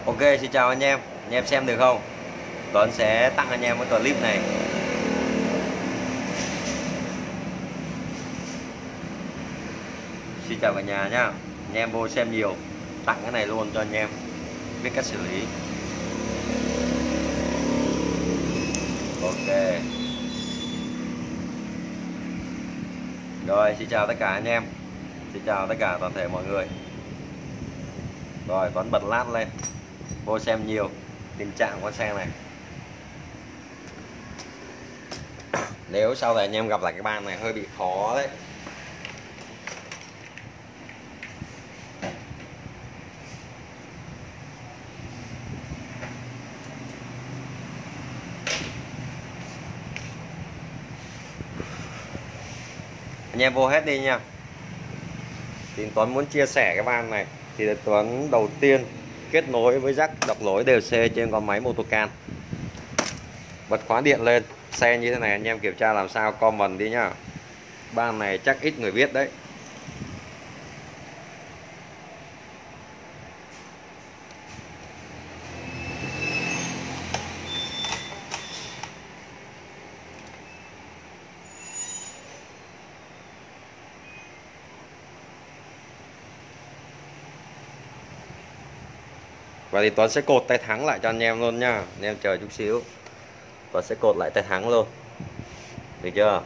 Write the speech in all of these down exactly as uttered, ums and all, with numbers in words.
Ok, xin chào anh em. Anh em xem được không? Tuấn sẽ tặng anh em cái clip này. Xin chào cả nhà nhá. Anh em vô xem nhiều, tặng cái này luôn cho anh em biết cách xử lý. Ok. Rồi, xin chào tất cả anh em. Xin chào tất cả toàn thể mọi người. Rồi, Tuấn bật lát lên. Vô xem nhiều tình trạng con xe này. Nếu sau này anh em gặp lại cái ban này hơi bị khó đấy. Anh em vô hết đi nha. Thì Tuấn muốn chia sẻ cái van này. Thì Tuấn đầu tiên kết nối với jack đọc lối đê xê trên con máy Motocan. Bật khóa điện lên. Xe như thế này anh em kiểm tra làm sao comment đi nhá. Ban này chắc ít người biết đấy. Và thì Tuấn sẽ cột tay thắng lại cho anh em luôn nha. Anh em chờ chút xíu. Tuấn sẽ cột lại tay thắng luôn. Được chưa?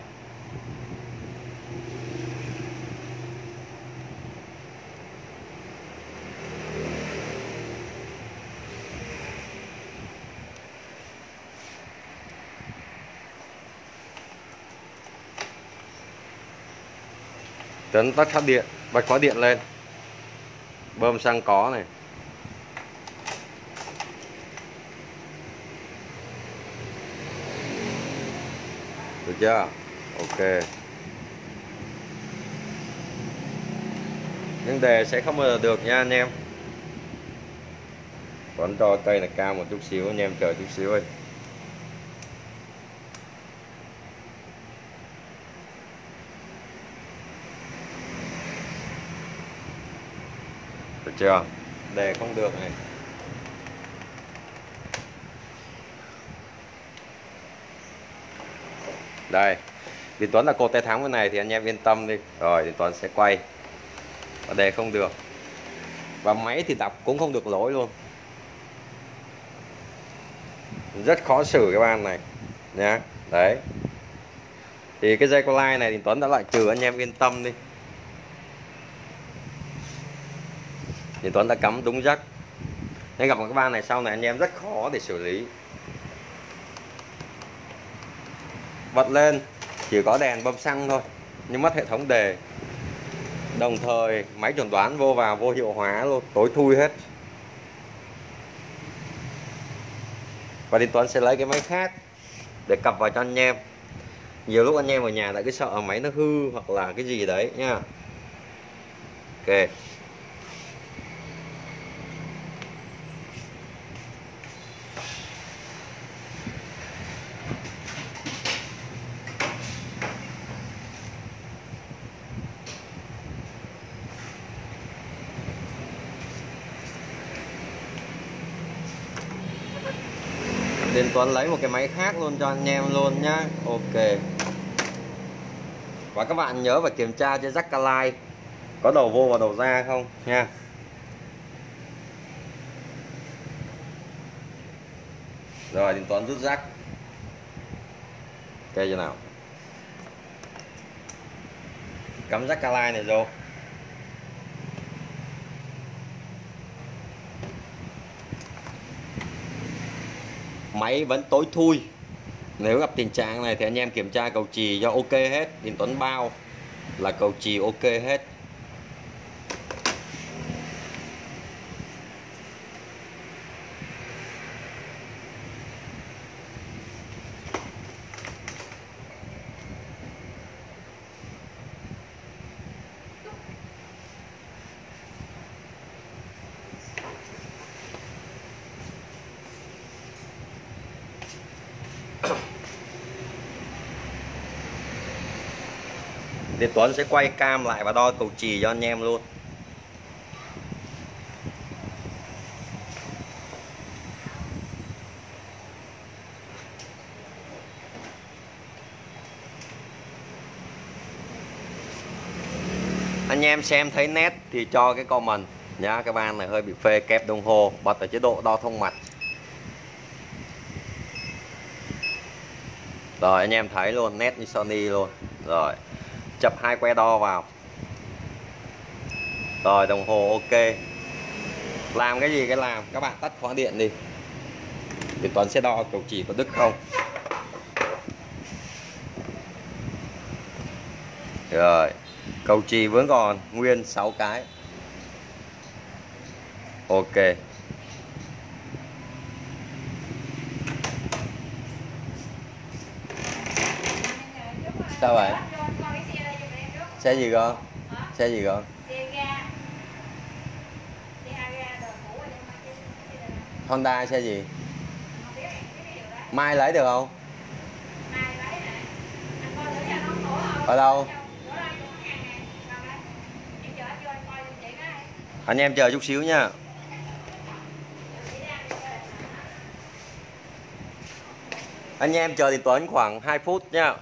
Tuấn tắt khắp điện, bật khóa điện lên. Bơm xăng có này. Được chưa? Ok. Nhưng đề sẽ không bao giờ được nha anh em. Vẫn cho cây này cao một chút xíu, anh em chờ chút xíu ơi. Được chưa? Đề không được này. Đây. Thì Tuấn là cột tay thắng bên này thì anh em yên tâm đi. Rồi thì Tuấn sẽ quay. Và đề không được. Và máy thì đọc cũng không được lỗi luôn. Rất khó xử cái van này nhá. Đấy. Thì cái dây co line này thì Tuấn đã loại trừ, anh em yên tâm đi. Thì Tuấn đã cắm đúng jack. Nên gặp một cái van này sau này anh em rất khó để xử lý. Bật lên chỉ có đèn bơm xăng thôi, nhưng mất hệ thống đề. Đồng thời máy chuẩn đoán vô vào vô hiệu hóa luôn, tối thui hết. Và thì Tuấn sẽ lấy cái máy khác để cặp vào cho anh em. Nhiều lúc anh em ở nhà lại cứ sợ máy nó hư hoặc là cái gì đấy nha. Ok. Nên Tuấn lấy một cái máy khác luôn cho anh em luôn nhá. Ok. Và các bạn nhớ phải kiểm tra trên jack Ca-Line có đầu vô và đầu ra không nha. Rồi thì Tuấn rút jack. Ok chưa nào? Cắm jack Ca-Line này vô. Máy vẫn tối thui. Nếu gặp tình trạng này thì anh em kiểm tra cầu chì cho ok hết. Thì Tuấn bao là cầu chì ok hết. Thì Tuấn sẽ quay cam lại và đo cầu chì cho anh em luôn. em xem thấy nét thì cho cái comment nhá. Cái van này hơi bị phê, kẹp đồng hồ, bật ở chế độ đo thông mạch. Rồi anh em thấy luôn, nét như Sony luôn. Rồi chập hai que đo vào. Rồi đồng hồ ok. Làm cái gì cái làm, các bạn tắt khóa điện đi thì Tuấn sẽ đo cầu chỉ có đứt không. Rồi cầu chì vẫn còn nguyên sáu cái. Ok. Sao vậy? Xe gì con? Xe gì con? Honda xe gì? Mai lấy được không? Ở đâu? Anh em chờ chút xíu nha. Anh em chờ thì Tuấn khoảng hai phút nha.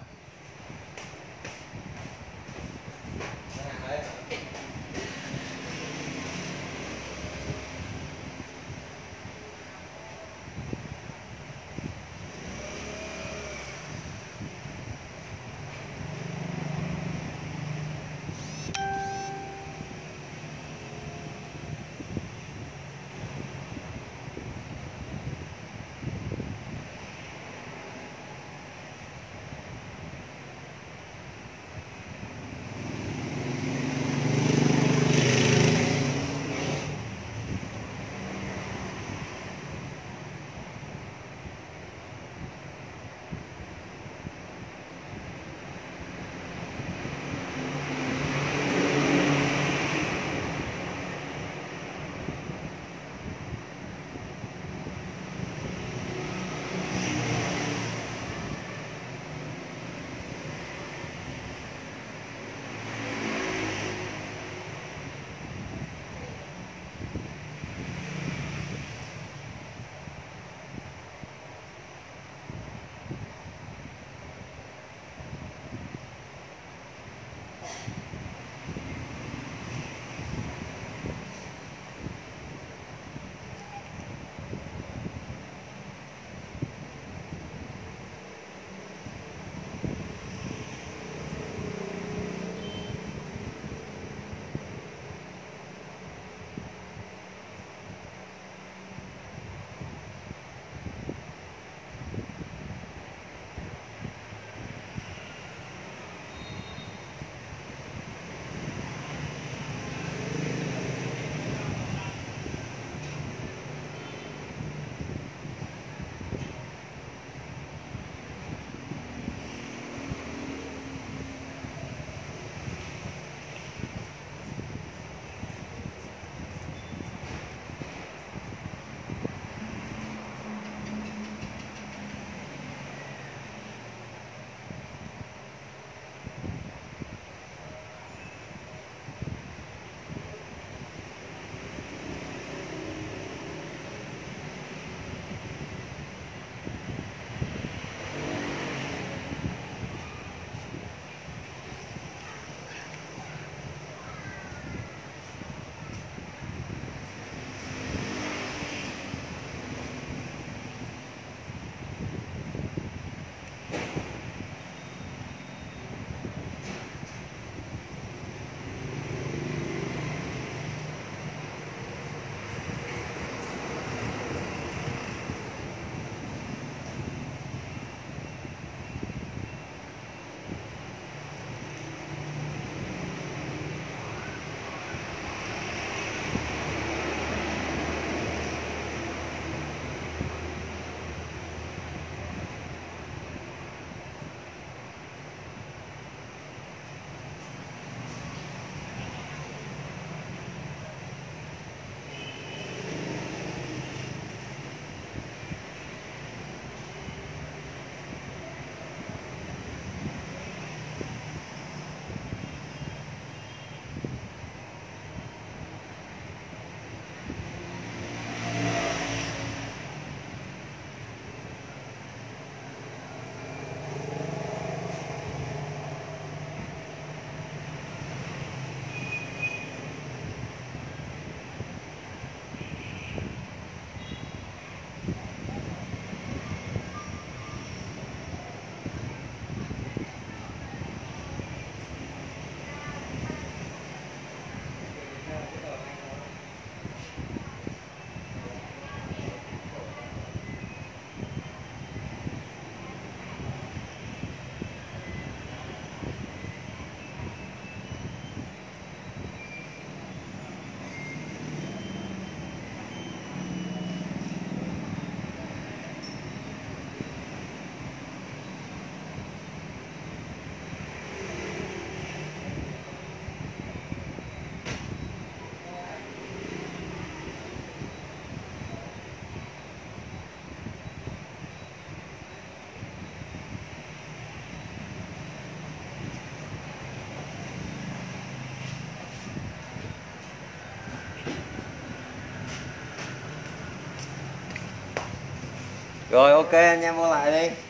Rồi ok anh em mua lại đi.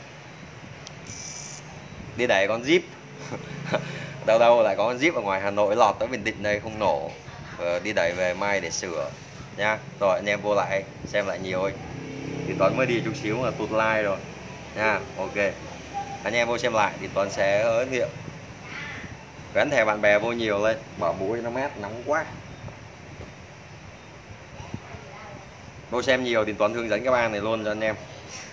Đi đẩy con Jeep. Đâu đâu lại có con Jeep ở ngoài Hà Nội lọt tới Bình Định đây không nổ. Ờ, đi đẩy về mai để sửa nha. Rồi anh em vô lại xem lại nhiều ơi. Thì Tuấn mới đi chút xíu mà tụt like rồi nha. Ok, anh em vô xem lại thì Tuấn sẽ giới thiệu. Gắn thẻ bạn bè vô nhiều lên, bỏ mũi nó mát nóng quá. Vô xem nhiều thì Tuấn hướng dẫn các bạn này luôn cho anh em.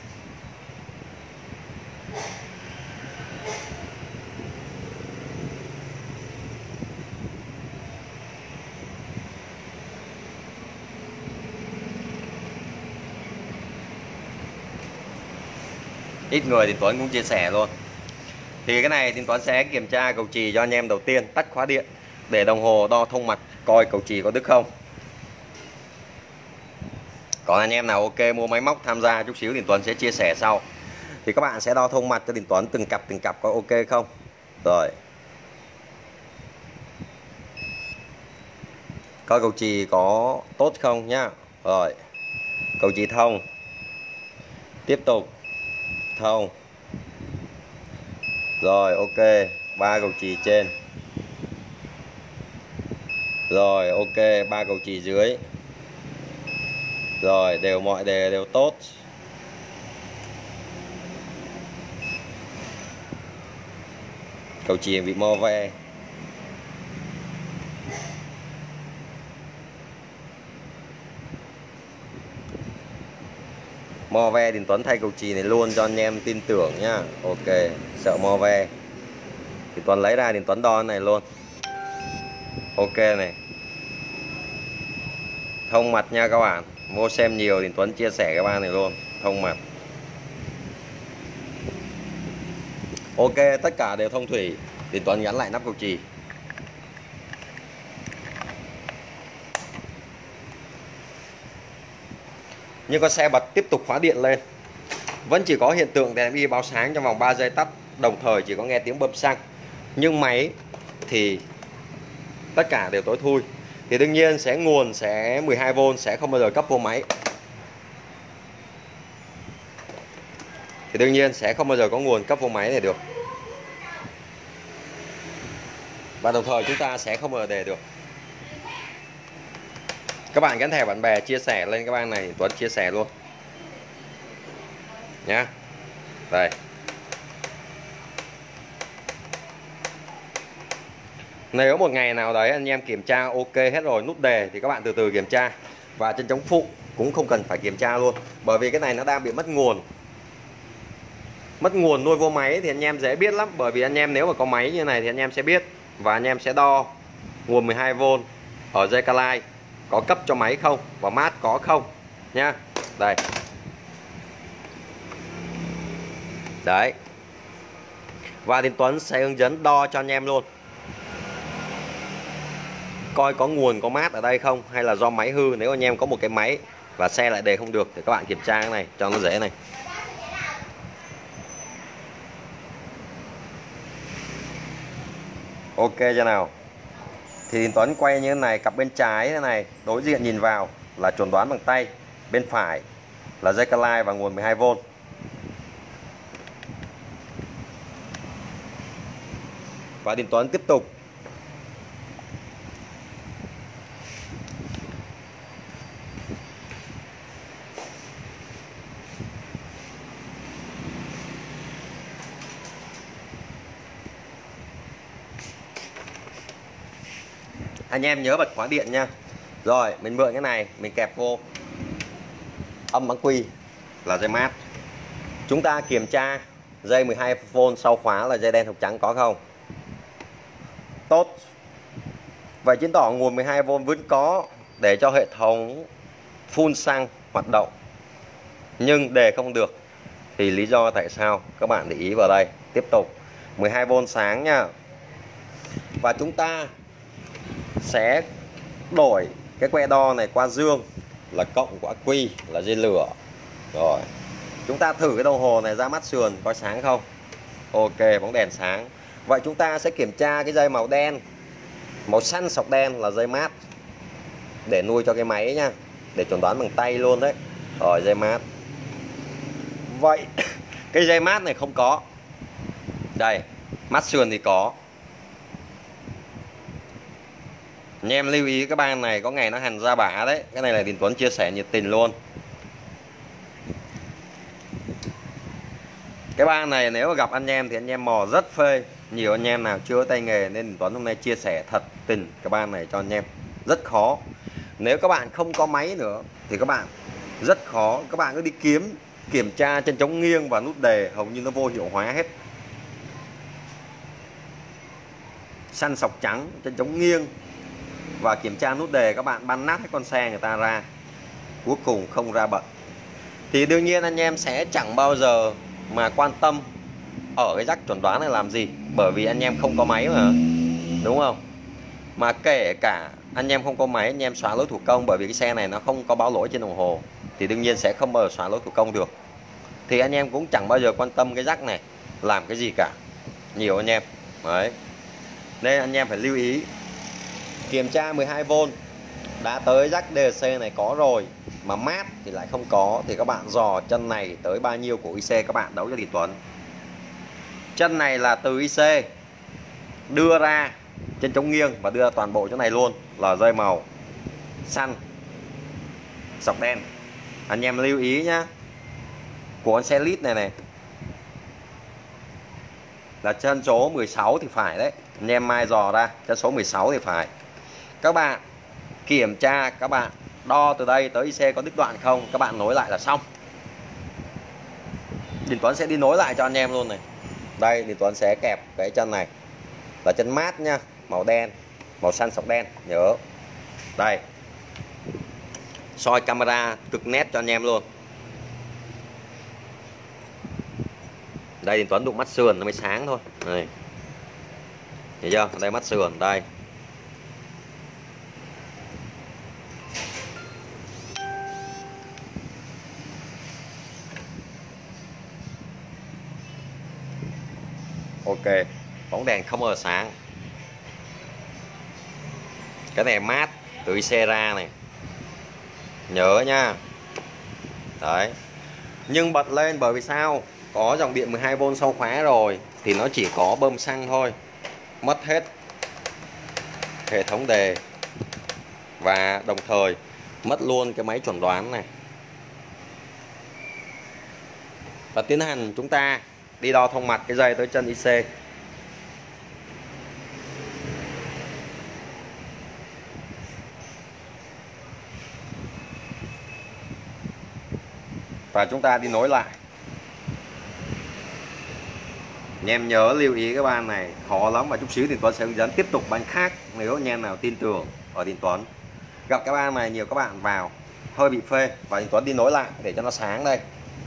Ít người thì Tuấn cũng chia sẻ luôn. Thì cái này thì Tuấn sẽ kiểm tra cầu chì cho anh em đầu tiên, tắt khóa điện để đồng hồ đo thông mạch coi cầu chì có đứt không. Còn anh em nào ok mua máy móc tham gia chút xíu thì Tuấn sẽ chia sẻ sau. Thì các bạn sẽ đo thông mạch cho Đình Tuấn từng cặp từng cặp có ok không. Rồi coi cầu chì có tốt không nhá. Rồi cầu chì thông, tiếp tục thông. Rồi ok, ba cầu chì trên. Rồi ok, ba cầu chì dưới. Rồi đều mọi đề đều tốt. Cầu chì bị mo ve. Mo ve thì Tuấn thay cầu chì này luôn cho anh em tin tưởng nhá. Ok, sợ mo ve thì Tuấn lấy ra thì Tuấn đo này luôn. Ok này, thông mặt nha các bạn. Vô xem nhiều thì Tuấn chia sẻ các bạn này luôn. Thông mặt. Ok, tất cả đều thông thủy thì Tuấn gắn lại nắp cầu chì. Nhưng con xe bật tiếp tục khóa điện lên, vẫn chỉ có hiện tượng đèn bi báo sáng trong vòng ba giây tắt, đồng thời chỉ có nghe tiếng bơm xăng. Nhưng máy thì tất cả đều tối thui. Thì đương nhiên sẽ nguồn sẽ mười hai vôn sẽ không bao giờ cấp vô máy. Thì đương nhiên sẽ không bao giờ có nguồn cấp vô máy này được. Và đồng thời chúng ta sẽ không bao giờ đề được. Các bạn gắn thẻ bạn bè chia sẻ lên các bạn này, Tuấn chia sẻ luôn nhá. Đây. Nếu một ngày nào đấy anh em kiểm tra ok hết rồi, nút đề thì các bạn từ từ kiểm tra. Và chân chống phụ cũng không cần phải kiểm tra luôn, bởi vì cái này nó đang bị mất nguồn. Mất nguồn nuôi vô máy thì anh em dễ biết lắm. Bởi vì anh em nếu mà có máy như này thì anh em sẽ biết. Và anh em sẽ đo nguồn mười hai vôn ở dây ca lai có cấp cho máy không và mát có không nhá. Đây. Đấy. Và Tiến Tuấn sẽ hướng dẫn đo cho anh em luôn, coi có nguồn có mát ở đây không, hay là do máy hư. Nếu anh em có một cái máy và xe lại đề không được thì các bạn kiểm tra cái này cho nó dễ này. Ok chưa nào. Thì Tuấn quay như thế này, cặp bên trái thế này đối diện nhìn vào là chuẩn đoán bằng tay, bên phải là dây ca lai và nguồn mười hai vôn. Và Đình Tuấn tiếp tục anh em nhớ bật khóa điện nha. Rồi mình mượn cái này mình kẹp vô âm bán quy là dây mát. Chúng ta kiểm tra dây mười hai vôn sau khóa là dây đen hoặc trắng có không. Tốt. Vậy chứng tỏ nguồn mười hai vôn vẫn có để cho hệ thống phun xăng hoạt động, nhưng đề không được. Thì lý do tại sao các bạn để ý vào đây. Tiếp tục mười hai vôn sáng nha. Và chúng ta sẽ đổi cái que đo này qua dương là cộng của ắc quy là dây lửa. Rồi chúng ta thử cái đồng hồ này ra mắt sườn có sáng không. Ok, bóng đèn sáng. Vậy chúng ta sẽ kiểm tra cái dây màu đen, màu xanh sọc đen là dây mát để nuôi cho cái máy nha, để chuẩn đoán bằng tay luôn đấy. Rồi dây mát. Vậy cái dây mát này không có. Đây, mát sườn thì có. Anh em lưu ý cái ban này có ngày nó hành ra bả đấy. Cái này là Đình Tuấn chia sẻ nhiệt tình luôn. Cái ban này nếu mà gặp anh em thì anh em mò rất phê. Nhiều anh em nào chưa có tay nghề nên Đình Tuấn hôm nay chia sẻ thật tình cái ban này cho anh em. Rất khó. Nếu các bạn không có máy nữa thì các bạn rất khó. Các bạn cứ đi kiếm kiểm tra chân chống nghiêng và nút đề hầu như nó vô hiệu hóa hết. Săn sọc trắng, chân chống nghiêng và kiểm tra nút đề, các bạn bắn nát cái con xe người ta ra, cuối cùng không ra bật. Thì đương nhiên anh em sẽ chẳng bao giờ mà quan tâm ở cái rắc chuẩn đoán này làm gì, bởi vì anh em không có máy mà, đúng không? Mà kể cả anh em không có máy, anh em xóa lỗi thủ công, bởi vì cái xe này nó không có báo lỗi trên đồng hồ thì đương nhiên sẽ không bao giờ xóa lỗi thủ công được. Thì anh em cũng chẳng bao giờ quan tâm cái rắc này làm cái gì cả, nhiều anh em đấy. Nên anh em phải lưu ý kiểm tra mười hai vôn đã tới rắc đê xê này có rồi mà mát thì lại không có, thì các bạn dò chân này tới bao nhiêu của i xê các bạn đấu cho Đình Tuấn. Chân này là từ i xê đưa ra chân chống nghiêng và đưa toàn bộ chỗ này luôn là dây màu xanh sọc đen. Anh em lưu ý nhá, của con xe lít này này là chân số mười sáu thì phải đấy, anh em mai dò ra chân số mười sáu thì phải. Các bạn kiểm tra, các bạn đo từ đây tới i xê có đứt đoạn không, các bạn nối lại là xong. Đình Tuấn sẽ đi nối lại cho anh em luôn này. Đây, Đình Tuấn sẽ kẹp cái chân này là chân mát nhá, màu đen, màu xanh sọc đen, nhớ. Đây, soi camera cực nét cho anh em luôn. Đây Đình Tuấn đụng mắt sườn nó mới sáng thôi. Này, thấy chưa? Đây mắt sườn đây. Ok, bóng đèn không ở sáng. Cái này mát từ i xê ra này, nhớ nha. Đấy, nhưng bật lên bởi vì sao? Có dòng điện mười hai vôn sau khóa rồi thì nó chỉ có bơm xăng thôi, mất hết hệ thống đề và đồng thời mất luôn cái máy chuẩn đoán này. Và tiến hành chúng ta đi đo thông mặt cái dây tới chân i xê. Và chúng ta đi nối lại. Anh em nhớ lưu ý cái ban này khó lắm, và chút xíu thì Tuấn sẽ hướng dẫn tiếp tục ban khác nếu anh em nào tin tưởng ở Đình Tuấn. Gặp cái ban này nhiều các bạn vào hơi bị phê và Đình Tuấn đi nối lại để cho nó sáng đây.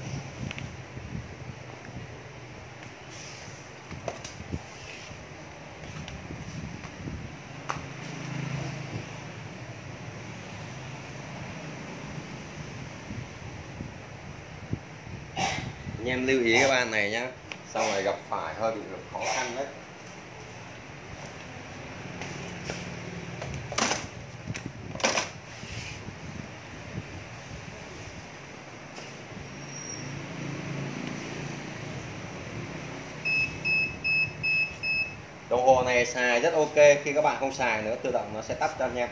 Anh em lưu ý cái ban này nhá, sau này gặp phải hơi bị khó khăn đấy. Đồng hồ này xài rất ok, khi các bạn không xài nữa tự động nó sẽ tắt cho anh em.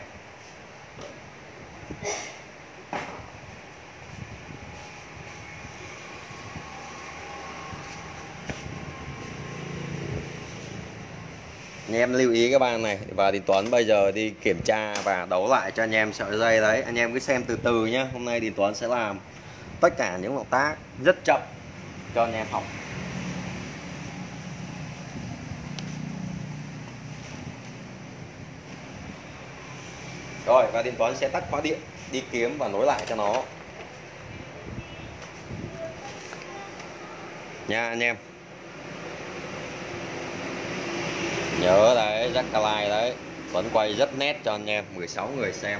Anh em lưu ý cái ban này và Đình Tuấn bây giờ đi kiểm tra và đấu lại cho anh em sợi dây đấy. Anh em cứ xem từ từ nhé. Hôm nay Đình Tuấn sẽ làm tất cả những động tác rất chậm cho anh em học. Rồi, và Đình Tuấn sẽ tắt khóa điện, đi kiếm và nối lại cho nó nha anh em. Nhớ đấy, Jack Calai đấy, Tuấn quay rất nét cho anh em, mười sáu người xem.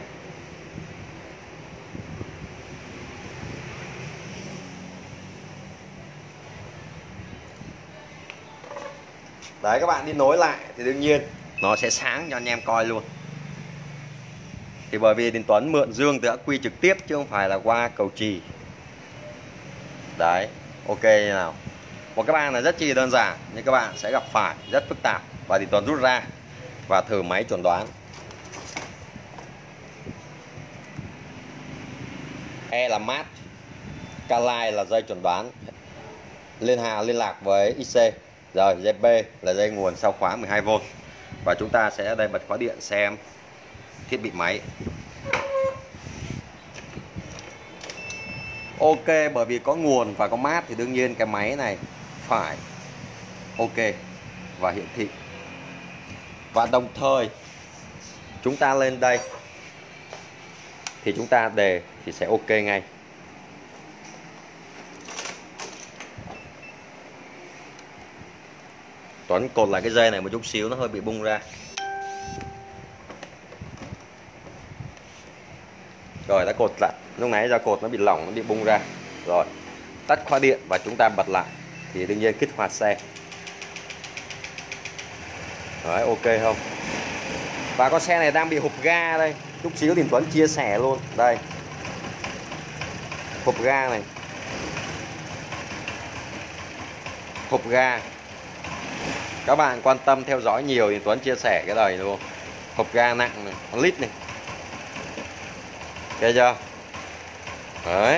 Đấy, các bạn đi nối lại thì đương nhiên nó sẽ sáng cho anh em coi luôn. Thì bởi vì Đình Tuấn mượn dương từ ắc quy trực tiếp chứ không phải là qua cầu trì. Đấy, Ok như nào. Một cái ban này rất chi đơn giản nhưng các bạn sẽ gặp phải rất phức tạp, và thì Tuấn rút ra và thử máy chuẩn đoán. E là mát, K-Line là dây chuẩn đoán liên hà liên lạc với i xê, rồi dây B là dây nguồn sau khóa mười hai vôn. Và chúng ta sẽ ở đây bật khóa điện xem thiết bị máy. Ok, bởi vì có nguồn và có mát thì đương nhiên cái máy này phải ok và hiển thị. Và đồng thời chúng ta lên đây thì chúng ta đề thì sẽ ok ngay. Tuấn cột lại cái dây này một chút xíu, nó hơi bị bung ra. Rồi đã cột lại, lúc nãy ra cột nó bị lỏng, nó bị bung ra. Rồi tắt khóa điện và chúng ta bật lại thì đương nhiên kích hoạt xe. Đấy, ok không? Và con xe này đang bị hụt ga đây, chút xíu thì Tuấn chia sẻ luôn. Đây, hộp ga này, hộp ga. Các bạn quan tâm theo dõi nhiều thì Tuấn chia sẻ cái đời luôn. Hộp ga nặng này, con lít này, ok chưa? Đấy.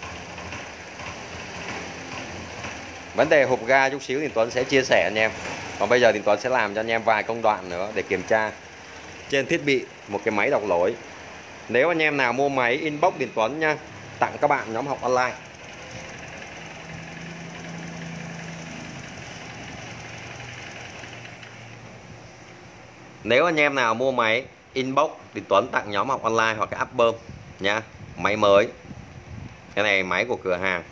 Vấn đề hộp ga chút xíu thì Tuấn sẽ chia sẻ anh em. Còn bây giờ thì Tuấn sẽ làm cho anh em vài công đoạn nữa để kiểm tra trên thiết bị một cái máy đọc lỗi. Nếu anh em nào mua máy inbox Điền Tuấn nha, tặng các bạn nhóm học online. Nếu anh em nào mua máy inbox Điền Tuấn tặng nhóm học online hoặc cái app bơm nha, máy mới. Cái này máy của cửa hàng.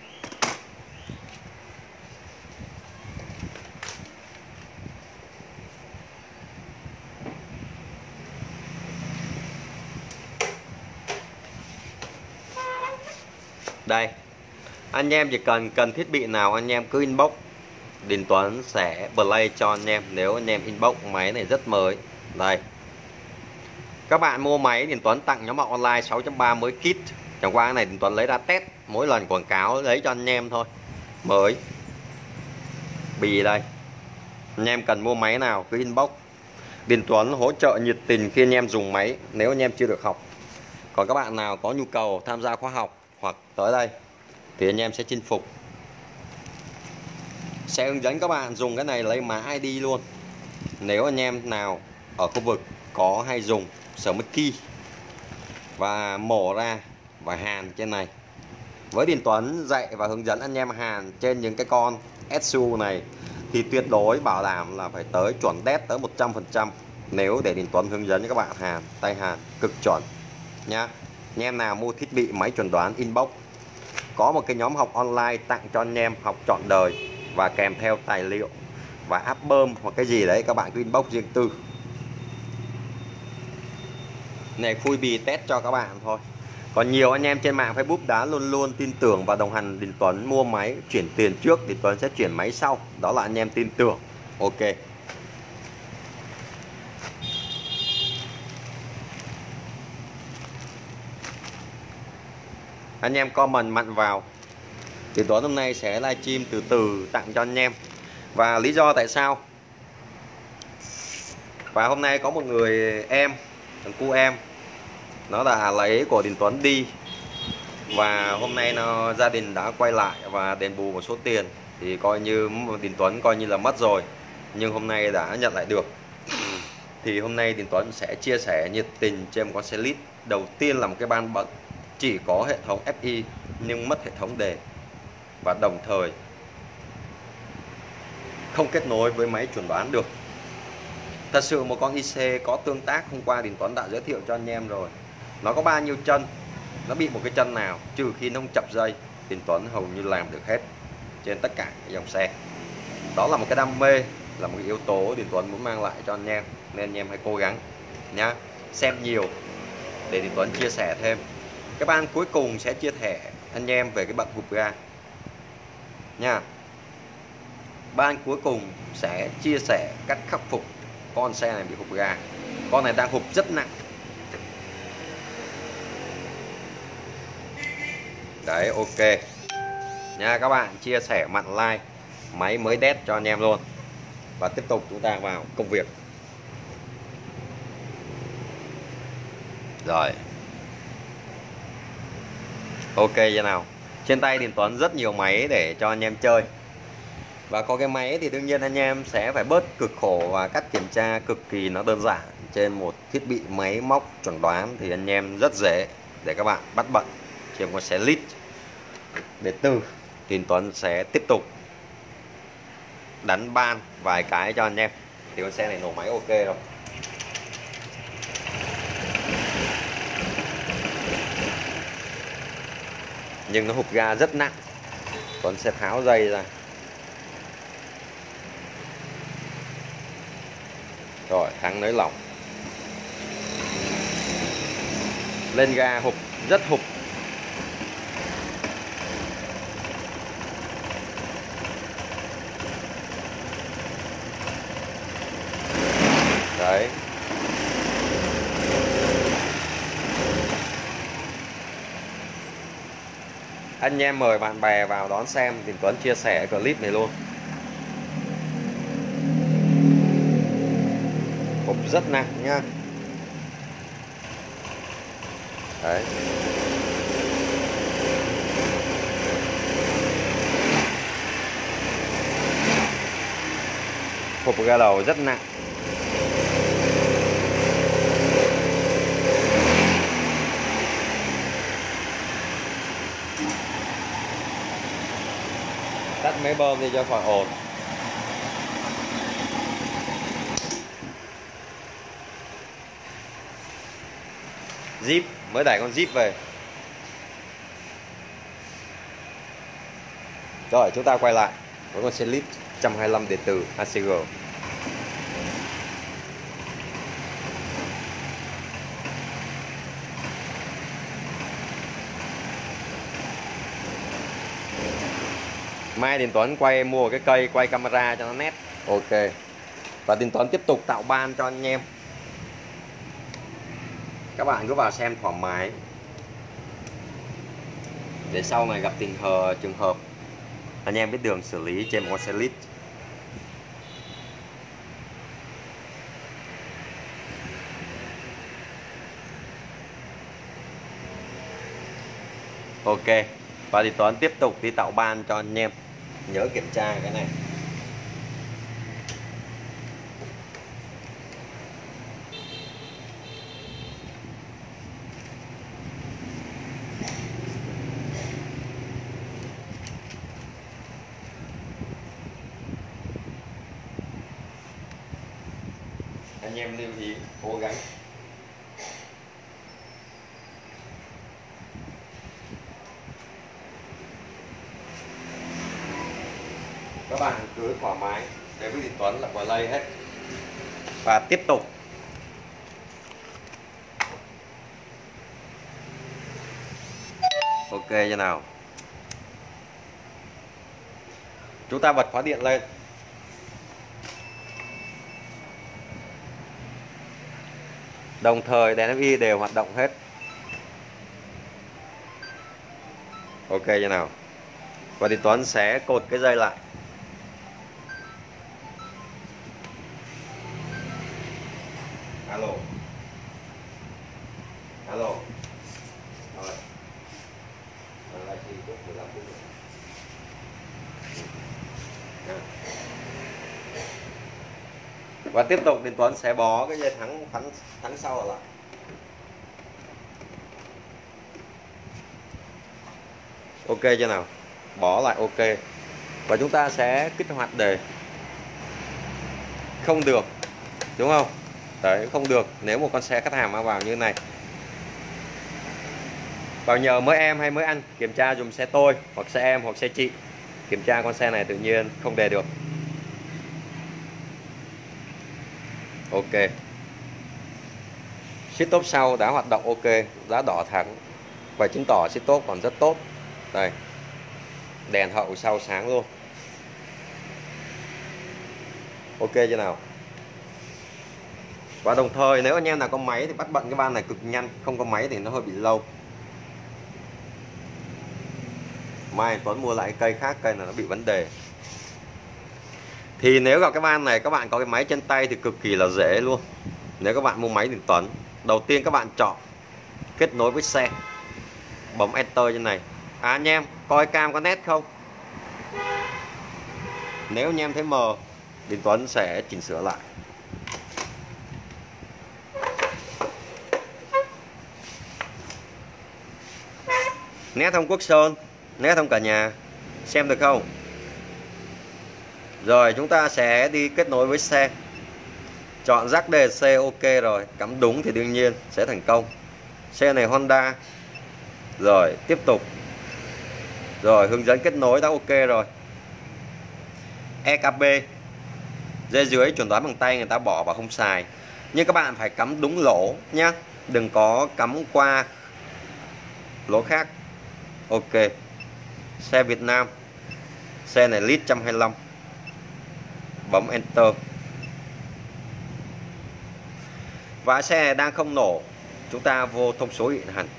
Đây, anh em chỉ cần cần thiết bị nào anh em cứ inbox, Điền Tuấn sẽ play cho anh em. Nếu anh em inbox máy này rất mới. Đây, các bạn mua máy Điền Tuấn tặng nhóm học online sáu chấm ba mới kit. Chẳng qua cái này Điền Tuấn lấy ra test, mỗi lần quảng cáo lấy cho anh em thôi, mới. Bì đây, anh em cần mua máy nào cứ inbox, Điền Tuấn hỗ trợ nhiệt tình khi anh em dùng máy nếu anh em chưa được học. Còn các bạn nào có nhu cầu tham gia khóa học hoặc tới đây thì anh em sẽ chinh phục, sẽ hướng dẫn các bạn dùng cái này lấy mã i đê luôn. Nếu anh em nào ở khu vực có hay dùng sở mất key và mổ ra và hàn trên này, với Điền Tuấn dạy và hướng dẫn anh em hàn trên những cái con ét u này thì tuyệt đối bảo đảm là phải tới chuẩn đét tới một trăm phần trăm. Nếu để Điền Tuấn hướng dẫn cho các bạn hàn, tay hàn cực chuẩn nhá. Anh em nào mua thiết bị máy chuẩn đoán inbox, có một cái nhóm học online tặng cho anh em học trọn đời và kèm theo tài liệu và app bơm hoặc cái gì đấy, các bạn cứ inbox riêng tư. Này khui bì test cho các bạn thôi. Còn nhiều anh em trên mạng Facebook đã luôn luôn tin tưởng và đồng hành Điền Tuấn mua máy chuyển tiền trước, Điền Tuấn sẽ chuyển máy sau. Đó là anh em tin tưởng. Ok. Anh em comment mạnh vào. Điền Tuấn hôm nay sẽ livestream từ từ tặng cho anh em. Và lý do tại sao? Và hôm nay có một người em, thằng cu em, nó đã lấy của Điền Tuấn đi. Và hôm nay nó gia đình đã quay lại và đền bù một số tiền. Thì coi như Điền Tuấn coi như là mất rồi, nhưng hôm nay đã nhận lại được. Thì hôm nay Điền Tuấn sẽ chia sẻ nhiệt tình trên một con xe lít. Đầu tiên là một cái ban bật chỉ có hệ thống ép i nhưng mất hệ thống đề, và đồng thời không kết nối với máy chuẩn đoán được. Thật sự một con i xê có tương tác, hôm qua Điền Tuấn đã giới thiệu cho anh em rồi. Nó có bao nhiêu chân, nó bị một cái chân nào, trừ khi nó không chập dây, Điền Tuấn hầu như làm được hết trên tất cả các dòng xe. Đó là một cái đam mê, là một cái yếu tố Điền Tuấn muốn mang lại cho anh em, nên anh em hãy cố gắng nhá, xem nhiều để Điền Tuấn chia sẻ thêm. Cái ban cuối cùng sẽ chia sẻ anh em về cái bận hụp ga nha. Ban cuối cùng sẽ chia sẻ cách khắc phục con xe này bị hụp ga. Con này đang hụp rất nặng. Đấy, ok. nha các bạn, chia sẻ mặn like máy mới đét cho anh em luôn. Và tiếp tục chúng ta vào công việc. Rồi, ok chưa nào. Trên tay thì Tuấn rất nhiều máy để cho anh em chơi. Và có cái máy thì đương nhiên anh em sẽ phải bớt cực khổ và cách kiểm tra cực kỳ nó đơn giản. Trên một thiết bị máy móc chuẩn đoán thì anh em rất dễ để các bạn bắt bận. Trên con xe lít để từ thì Tuấn sẽ tiếp tục đánh ban vài cái cho anh em thì con xe này nổ máy ok rồi. Nhưng nó hụt ga rất nặng, Tuấn sẽ tháo dây ra. Rồi thắng nới lỏng, lên ga hụt rất hụt. Đấy, anh em mời bạn bè vào đón xem thì Tuấn chia sẻ clip này luôn. Hộp rất nặng nhá. Đấy, hộp ga đầu rất nặng. Tắt máy bơm đi cho khỏi ồn. Jeep mới đẩy con Jeep về. Rồi chúng ta quay lại với con xe lít một trăm hai mươi lăm điện tử a xê giê. Mai Đình Tuấn quay mua cái cây quay camera cho nó nét. Ok. Và Đình Tuấn tiếp tục tạo ban cho anh em. Các bạn cứ vào xem thoải mái. Để sau này gặp tình hờ trường hợp anh em biết đường xử lý trên một con xe lít. Ok. Và Đình Tuấn tiếp tục đi tạo ban cho anh em. Nhớ kiểm tra cái này. Anh em lưu ý cố gắng các bạn cứ thoải mái để với Đình Tuấn là quả lây hết. Và tiếp tục ok như nào. Chúng ta bật khóa điện lên. Đồng thời đèn ép i đều hoạt động hết. Ok như nào. Và thì Tuấn sẽ cột cái dây lại. Alo. Alo. Rồi. Rồi thì cũng mười lăm phút. Và tiếp tục thì Tuấn sẽ bó cái dây thắng thắng thắng sau lại. Ok chưa nào. Bó lại ok. Và chúng ta sẽ kích hoạt đề. Không được, đúng không? Đấy, không được nếu một con xe khách hàng mang vào như này. Vào nhờ mới em hay mới anh kiểm tra dùm xe tôi hoặc xe em hoặc xe chị. Kiểm tra con xe này tự nhiên không đề được. Ok. Xích top sau đã hoạt động ok, đã đỏ thắng. Và chứng tỏ xích top còn rất tốt. Đây. Đèn hậu sau sáng luôn. Ok chưa nào. Và đồng thời nếu anh em nào có máy thì bắt bận cái ban này cực nhanh, không có máy thì nó hơi bị lâu. mai Tuấn mua lại cây khác, cây này nó bị vấn đề. Thì nếu gặp cái van này các bạn có cái máy trên tay thì cực kỳ là dễ luôn. Nếu các bạn mua máy Đình Tuấn, đầu tiên các bạn chọn kết nối với xe, bấm enter trên này. À anh em coi cam có nét không? Nếu anh em thấy mờ, Đình Tuấn sẽ chỉnh sửa lại. Nét không Quốc Sơn, nét không cả nhà, xem được không? Rồi chúng ta sẽ đi kết nối với xe, chọn jack đê xê, ok rồi, cắm đúng thì đương nhiên sẽ thành công. Xe này Honda. Rồi tiếp tục. Rồi hướng dẫn kết nối đã ok rồi. e ca bê dây dưới chuẩn đoán bằng tay người ta bỏ và không xài, nhưng các bạn phải cắm đúng lỗ nhá, đừng có cắm qua lỗ khác. Ok. Xe Việt Nam, xe này lít một trăm hai mươi lăm, bấm enter. Và xe này đang không nổ, chúng ta vô thông số hiện hành.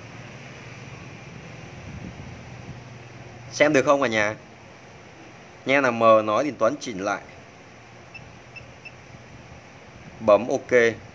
Xem được không cả nhà? Nghe là mờ nói thì Tuấn chỉnh lại. Bấm ok.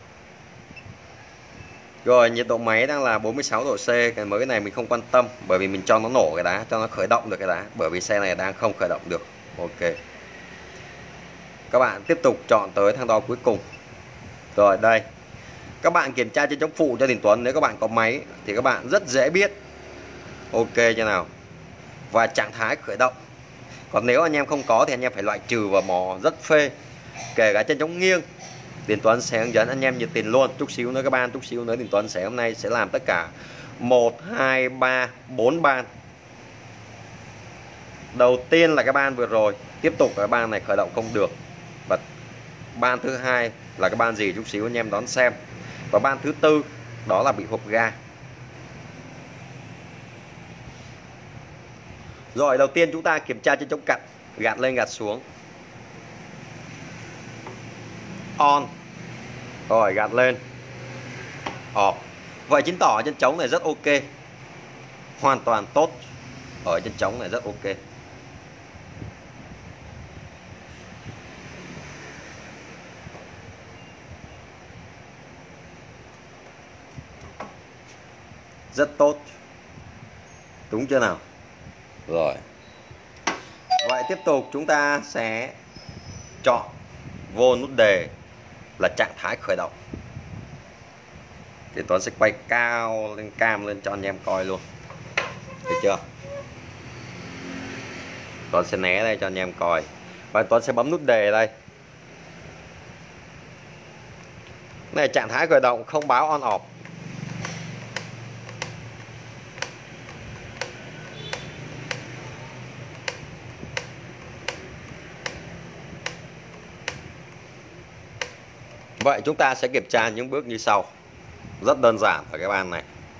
Rồi nhiệt độ máy đang là bốn mươi sáu độ C. Cái mới này mình không quan tâm, bởi vì mình cho nó nổ cái đá, cho nó khởi động được cái đá, bởi vì xe này đang không khởi động được. Ok. Các bạn tiếp tục chọn tới thang đo cuối cùng. Rồi đây, các bạn kiểm tra trên chống phụ cho Đình Tuấn. Nếu các bạn có máy thì các bạn rất dễ biết. Ok chưa nào? Và trạng thái khởi động. Còn nếu anh em không có thì anh em phải loại trừ và mò rất phê. Kể cả trên chống nghiêng, Đình Tuấn sẽ hướng dẫn anh em nhiệt tình luôn. Chút xíu nữa các bạn, chút xíu nữa Đình Tuấn sẽ hôm nay sẽ làm tất cả một, hai, ba, bốn ban. Đầu tiên là cái ban vừa rồi, tiếp tục cái ban này khởi động không được. Và ban thứ hai là cái ban gì chút xíu anh em đón xem. Và ban thứ tư đó là bị hộp ga. Rồi đầu tiên chúng ta kiểm tra trên chống cặn, gạt lên gạt xuống. On. Rồi gạt lên. Off. Vậy chứng tỏ trên trống này rất ok. Hoàn toàn tốt. Ở trên trống này rất ok. Rất tốt. Đúng chưa nào? Rồi. Vậy tiếp tục chúng ta sẽ chọn vô nút đề là trạng thái khởi động. Thì Tuấn sẽ quay cao lên cam lên cho anh em coi luôn. Được chưa? Tuấn sẽ né đây cho anh em coi. Và Tuấn sẽ bấm nút đề đây. Này trạng thái khởi động không báo on off. Vậy chúng ta sẽ kiểm tra những bước như sau. Rất đơn giản ở cái ban này.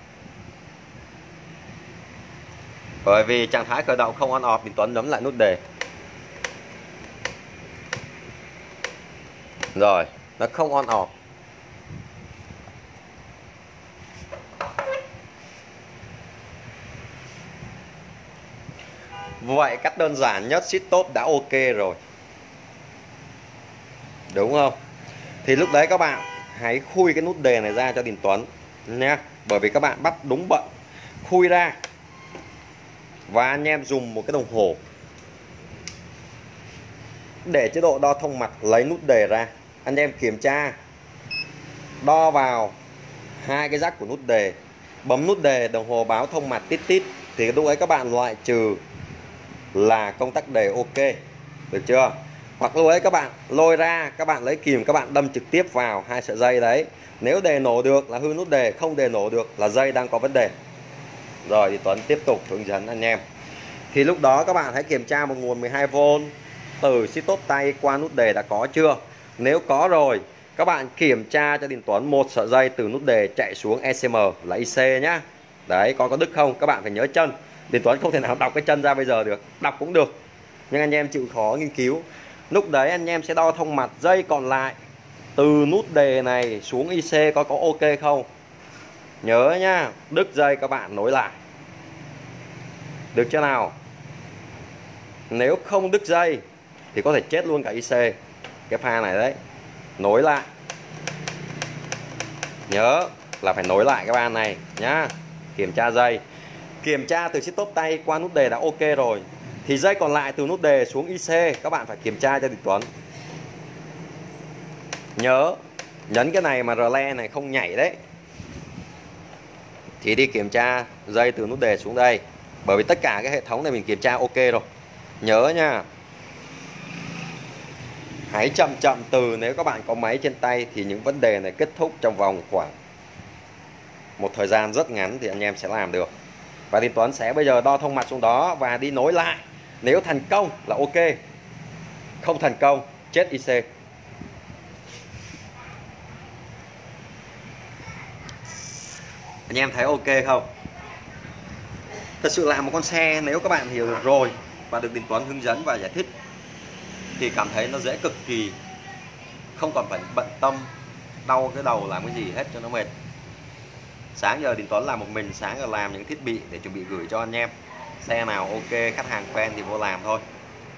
Bởi vì trạng thái khởi động không on off thì Tuấn nhấn lại nút đề. Rồi, nó không on off. Vậy cách đơn giản nhất Start Stop đã ok rồi. Đúng không? Thì lúc đấy các bạn hãy khui cái nút đề này ra cho Đình Tuấn nhé. Bởi vì các bạn bắt đúng bận. Khui ra. Và anh em dùng một cái đồng hồ để chế độ đo thông mặt, lấy nút đề ra. Anh em kiểm tra, đo vào hai cái rắc của nút đề, bấm nút đề, đồng hồ báo thông mặt tít tít. Thì lúc ấy các bạn loại trừ là công tắc đề ok. Được chưa? Hoặc lúc ấy các bạn lôi ra, các bạn lấy kìm, các bạn đâm trực tiếp vào hai sợi dây đấy. Nếu đề nổ được là hư nút đề, không đề nổ được là dây đang có vấn đề. Rồi thì Tuấn tiếp tục hướng dẫn anh em. Thì lúc đó các bạn hãy kiểm tra một nguồn mười hai vôn từ Start Stop tay qua nút đề đã có chưa. Nếu có rồi, các bạn kiểm tra cho Đình Tuấn một sợi dây từ nút đề chạy xuống e xê em là i xê nhá. Đấy, có có đứt không? Các bạn phải nhớ chân. Đình Tuấn không thể nào đọc cái chân ra bây giờ được. Đọc cũng được, nhưng anh em chịu khó nghiên cứu. Lúc đấy anh em sẽ đo thông mặt dây còn lại từ nút đề này xuống i xê có có ok không. Nhớ nhá, đứt dây các bạn nối lại. Được chưa nào? Nếu không đứt dây thì có thể chết luôn cả i xê. Cái pha này đấy, nối lại, nhớ là phải nối lại cái van này nhá. Kiểm tra dây, kiểm tra từ chiếc tốp tay qua nút đề đã ok rồi, thì dây còn lại từ nút đề xuống i xê các bạn phải kiểm tra cho Đình Tuấn. Nhớ nhấn cái này mà rle này không nhảy đấy thì đi kiểm tra dây từ nút đề xuống đây, bởi vì tất cả cái hệ thống này mình kiểm tra ok rồi. Nhớ nha, hãy chậm chậm từ, nếu các bạn có máy trên tay thì những vấn đề này kết thúc trong vòng khoảng một thời gian rất ngắn thì anh em sẽ làm được. Và Đình Tuấn sẽ bây giờ đo thông mặt xuống đó và đi nối lại. Nếu thành công là ok, không thành công chết i xê. Anh em thấy ok không? Thật sự là một con xe nếu các bạn hiểu được rồi và được Đình Tuấn hướng dẫn và giải thích thì cảm thấy nó dễ cực kỳ, không còn phải bận tâm đau cái đầu làm cái gì hết cho nó mệt. Sáng giờ Đình Tuấn làm một mình, sáng giờ làm những thiết bị để chuẩn bị gửi cho anh em. Xe nào ok, khách hàng quen thì vô làm thôi.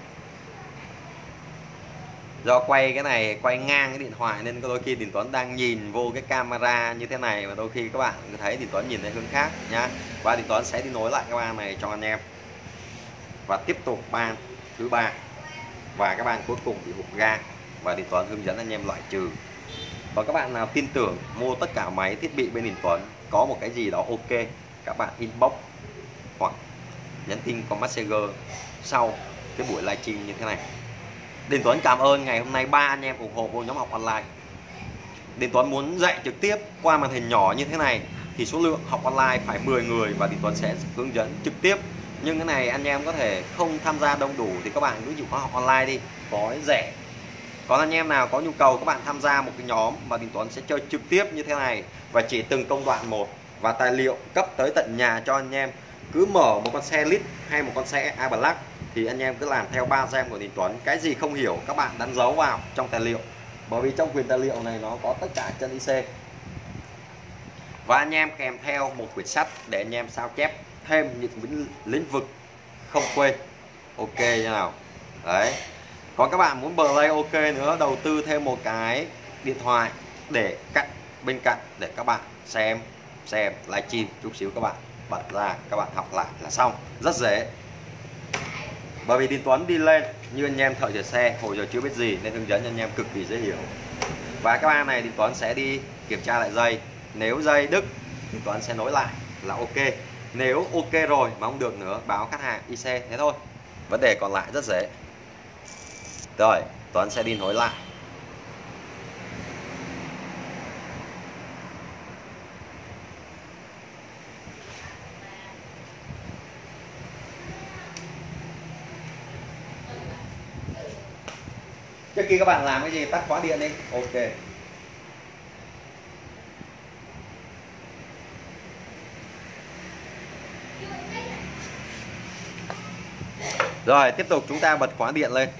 Do quay cái này quay ngang cái điện thoại nên đôi khi Đình Tuấn đang nhìn vô cái camera như thế này, và đôi khi các bạn thấy Đình Tuấn nhìn thấy hướng khác nhá. Và Đình Tuấn sẽ đi nối lại cái van này cho anh em và tiếp tục ban thứ ba và các bạn cuối cùng bị hụt ga, và Đình Tuấn hướng dẫn anh em loại trừ. Và các bạn nào tin tưởng mua tất cả máy thiết bị bên Đình Tuấn có một cái gì đó ok, các bạn inbox hoặc nhắn tin qua Messenger sau cái buổi livestream như thế này. Đình Tuấn cảm ơn ngày hôm nay ba anh em ủng hộ vô nhóm học online. Đình Tuấn muốn dạy trực tiếp qua màn hình nhỏ như thế này thì số lượng học online phải mười người và Đình Tuấn sẽ hướng dẫn trực tiếp. Nhưng cái này anh em có thể không tham gia đông đủ thì các bạn cứ chịu khóa học online đi, có rẻ. Còn anh em nào có nhu cầu các bạn tham gia một cái nhóm mà Đình Tuấn sẽ chơi trực tiếp như thế này và chỉ từng công đoạn một, và tài liệu cấp tới tận nhà cho anh em. Cứ mở một con xe lít hay một con xe A Black thì anh em cứ làm theo ba gem của Đình Tuấn. Cái gì không hiểu các bạn đánh dấu vào trong tài liệu, bởi vì trong quyền tài liệu này nó có tất cả chân i xê. Và anh em kèm theo một quyển sách để anh em sao chép thêm những lĩnh vực không quên. Ok như nào đấy. Còn các bạn muốn play ok nữa, đầu tư thêm một cái điện thoại để cạnh bên cạnh để các bạn xem xem livestream chút xíu, các bạn bật ra các bạn học lại là xong, rất dễ. Bởi vì Đình Tuấn đi lên như anh em thợ sửa xe hồi giờ chưa biết gì nên hướng dẫn cho anh em cực kỳ dễ hiểu. Và các bạn này Đình Tuấn sẽ đi kiểm tra lại dây, nếu dây đứt Đình Tuấn sẽ nối lại là ok. Nếu ok rồi mà không được nữa báo khách hàng i xê, thế thôi. Vấn đề còn lại rất dễ. Rồi Tuấn sẽ đi nối lại. Trước khi các bạn làm cái gì tắt khóa điện đi. Ok. Rồi tiếp tục chúng ta bật khóa điện lên.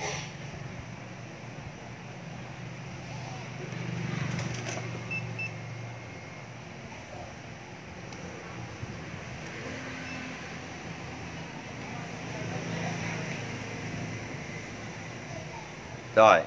Rồi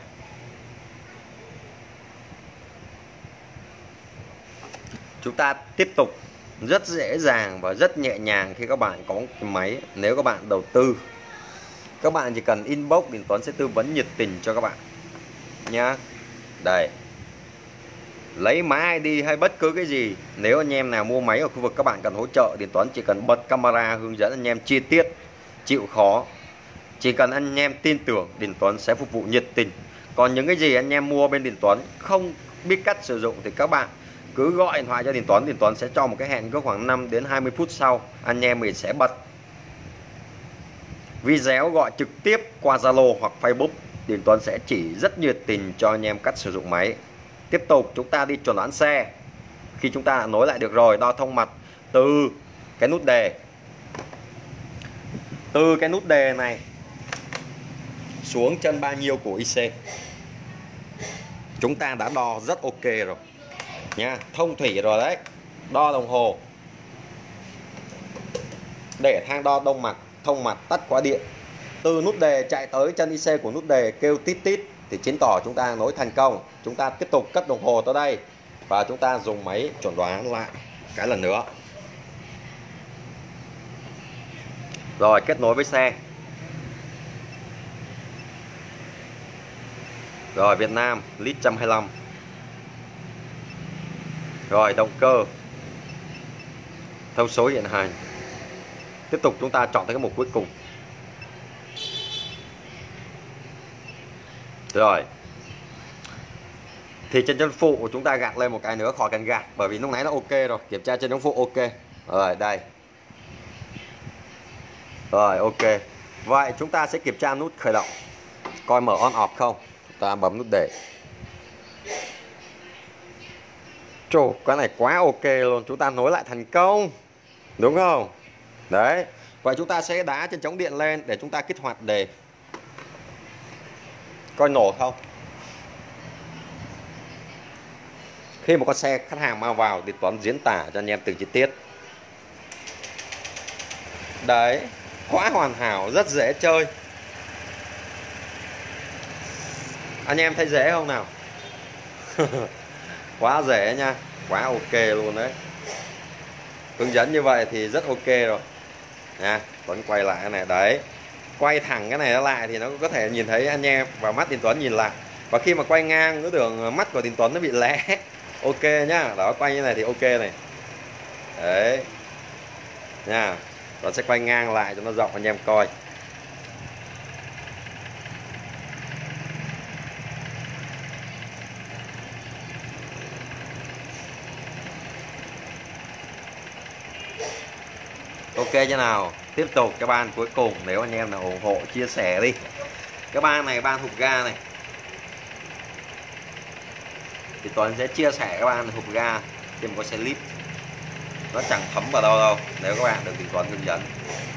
chúng ta tiếp tục, rất dễ dàng và rất nhẹ nhàng khi các bạn có cái máy. Nếu các bạn đầu tư, các bạn chỉ cần inbox Đình Tuấn sẽ tư vấn nhiệt tình cho các bạn nhá. Đây, lấy mã i đê hay bất cứ cái gì, nếu anh em nào mua máy ở khu vực các bạn cần hỗ trợ, Đình Tuấn chỉ cần bật camera hướng dẫn anh em chi tiết, chịu khó. Chỉ cần anh em tin tưởng Đình Tuấn sẽ phục vụ nhiệt tình. Còn những cái gì anh em mua bên Đình Tuấn không biết cách sử dụng thì các bạn cứ gọi điện thoại cho Đình Tuấn. Đình Tuấn sẽ cho một cái hẹn có khoảng năm đến hai mươi phút sau, anh em mình sẽ bật video gọi trực tiếp qua Zalo hoặc Facebook. Đình Tuấn sẽ chỉ rất nhiệt tình cho anh em cách sử dụng máy. Tiếp tục chúng ta đi chuẩn đoán xe. Khi chúng ta đã nối lại được rồi, đo thông mặt từ cái nút đề, từ cái nút đề này xuống chân bao nhiêu của i xê, chúng ta đã đo rất ok rồi nha, thông thủy rồi đấy. Đo đồng hồ để thang đo đông mặt thông mặt tắt khóa điện. Từ nút đề chạy tới chân i xê của nút đề kêu tít tít thì chứng tỏ chúng ta nối thành công. Chúng ta tiếp tục cất đồng hồ tới đây và chúng ta dùng máy chuẩn đoán lại cái lần nữa. Rồi, kết nối với xe. Rồi, Việt Nam lít một trăm hai mươi lăm. Rồi, động cơ, thông số hiện hành. Tiếp tục chúng ta chọn tới cái mục cuối cùng. Rồi, thì trên chân phụ của chúng ta gạt lên một cái nữa, khỏi cần gạt bởi vì lúc nãy nó ok rồi. Kiểm tra trên chân phụ ok. Rồi, đây. Rồi, ok. Vậy chúng ta sẽ kiểm tra nút khởi động, coi mở on off không. Chúng ta bấm nút để. Trời, cái này quá ok luôn. Chúng ta nối lại thành công, đúng không? Đấy. Vậy chúng ta sẽ đá chân chống điện lên để chúng ta kích hoạt đề. Coi nổ không. Khi một con xe khách hàng mang vào thì Tuấn diễn tả cho anh em từng chi tiết. Đấy, quá hoàn hảo, rất dễ chơi. Anh em thấy dễ không nào? Quá dễ nha, quá ok luôn đấy. Hướng dẫn như vậy thì rất ok rồi nha. Tuấn quay lại cái này, đấy, quay thẳng cái này lại thì nó có thể nhìn thấy anh em và mắt Đình Tuấn nhìn lại. Và khi mà quay ngang cái đường mắt của Đình Tuấn nó bị lé. Ok nhá, đó, quay như này thì ok này. Đấy nha, Tuấn sẽ quay ngang lại cho nó rộng anh em coi. Ok chưa nào? Tiếp tục cái ban cuối cùng, nếu anh em nào ủng hộ chia sẻ đi. Cái ban này, ban hộp ga này, thì Tuấn sẽ chia sẻ các bạn hộp ga trên một con xe lít. Nó chẳng thấm vào đâu đâu nếu các bạn được thì Tuấn hướng dẫn.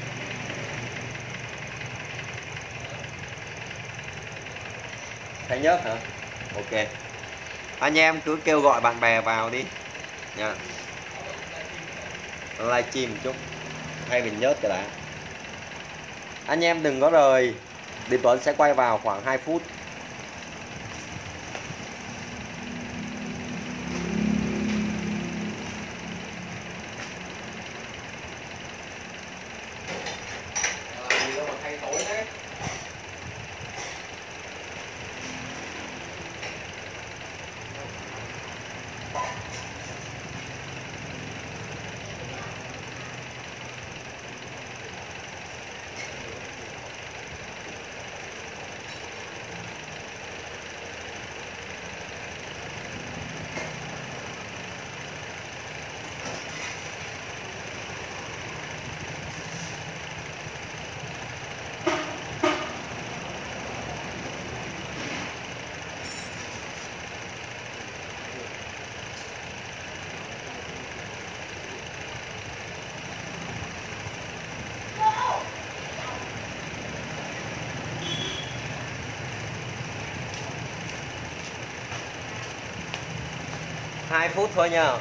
Thấy nhớt hả? Ok. Anh em cứ kêu gọi bạn bè vào đi nha. Livestream một chút hay mình nhớt cái đã. Anh em đừng có rời, thì Tuấn sẽ quay vào khoảng hai phút. Hai phút thôi nha.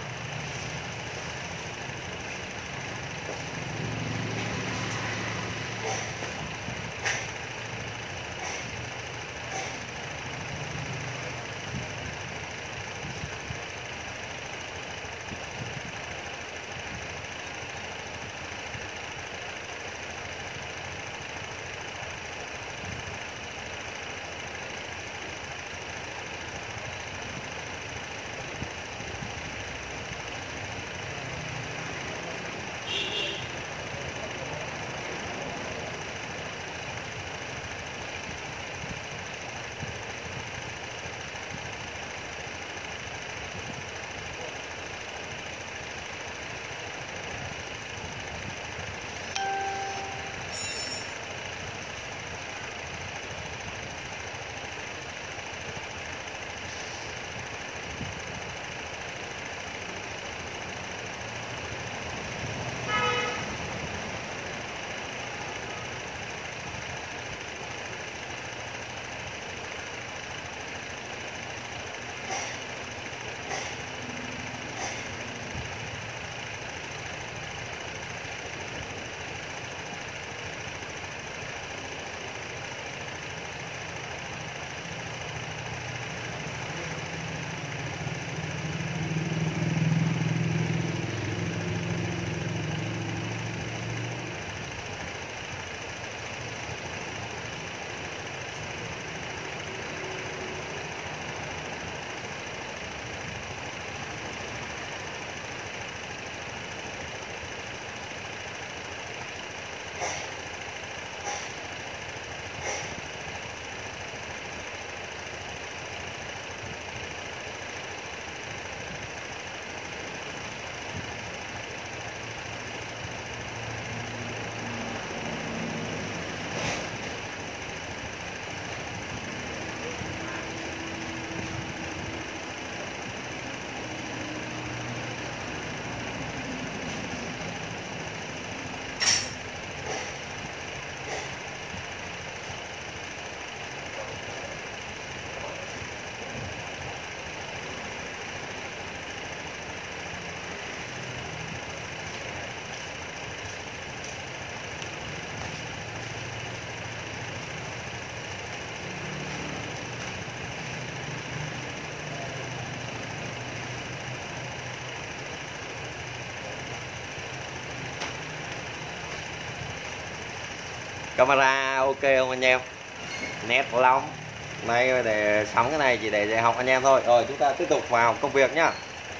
Camera ok không anh em? Nét lắm. Đây để sắm cái này chỉ để dạy học anh em thôi. Rồi chúng ta tiếp tục vào công việc nhá.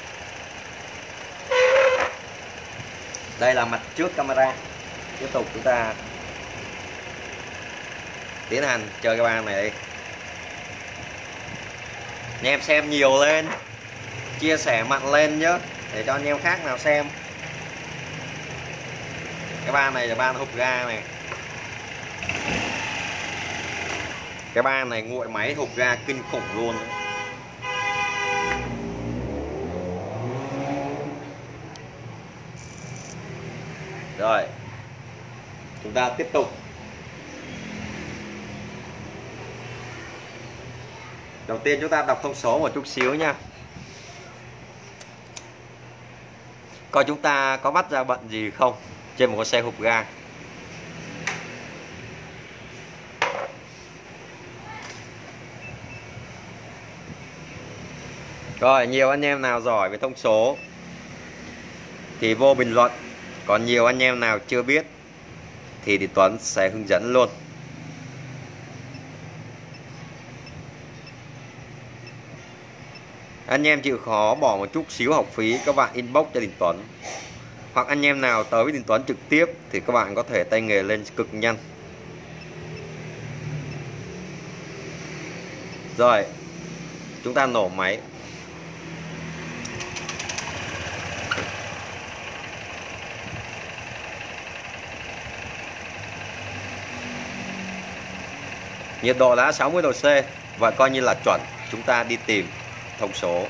Đây là mặt trước camera. Tiếp tục chúng ta tiến hành chơi cái bàn này đi. Anh em xem nhiều lên, chia sẻ mạnh lên nhé, để cho anh em khác nào xem. Cái bàn này là bàn hộp ga này. Cái bàn này nguội máy hộp ga kinh khủng luôn. Rồi chúng ta tiếp tục. Đầu tiên chúng ta đọc thông số một chút xíu nha, coi chúng ta có bắt ra bận gì không trên một con xe hộp ga. Rồi nhiều anh em nào giỏi về thông số thì vô bình luận, còn nhiều anh em nào chưa biết thì, thì Tuấn sẽ hướng dẫn luôn. Anh em chịu khó bỏ một chút xíu học phí, các bạn inbox cho Đình Tuấn. Hoặc anh em nào tới với Đình Tuấn trực tiếp thì các bạn có thể tay nghề lên cực nhanh. Rồi chúng ta nổ máy. Nhiệt độ đã sáu mươi độ C, và coi như là chuẩn. Chúng ta đi tìm thông số.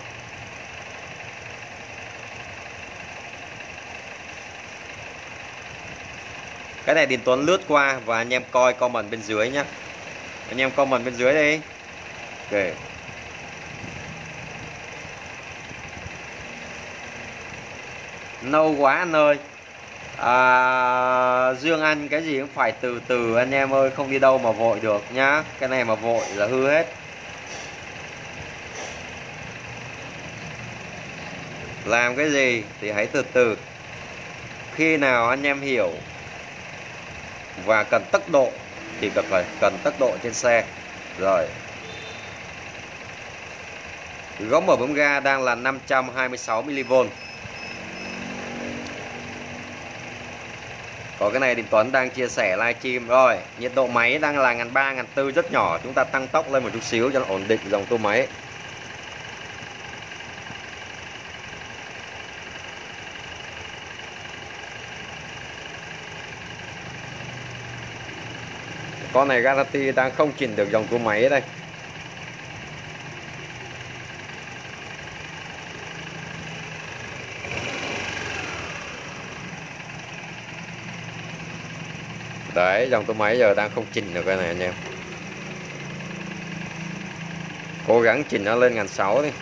Cái này Đình Tuấn lướt qua và anh em coi comment bên dưới nhé. Anh em comment bên dưới đi. Ok. Lâu quá anh ơi. à, Dương Anh cái gì cũng phải từ từ anh em ơi, không đi đâu mà vội được nhá. Cái này mà vội là hư hết. Làm cái gì thì hãy từ từ. Khi nào anh em hiểu và cần tốc độ thì cần phải cần tốc độ trên xe. Rồi góc mở bấm ga đang là năm trăm hai mươi sáu mi-li-vôn. Có cái này thì Tuấn đang chia sẻ livestream. Rồi nhiệt độ máy đang là ngàn ba ngàn tư, rất nhỏ. Chúng ta tăng tốc lên một chút xíu cho nó ổn định dòng tua máy. Con này Gravity đang không chỉnh được dòng tua máy đây. Đấy, dòng tua máy giờ đang không chỉnh được cái này anh em. Cố gắng chỉnh nó lên ngàn sáu đi.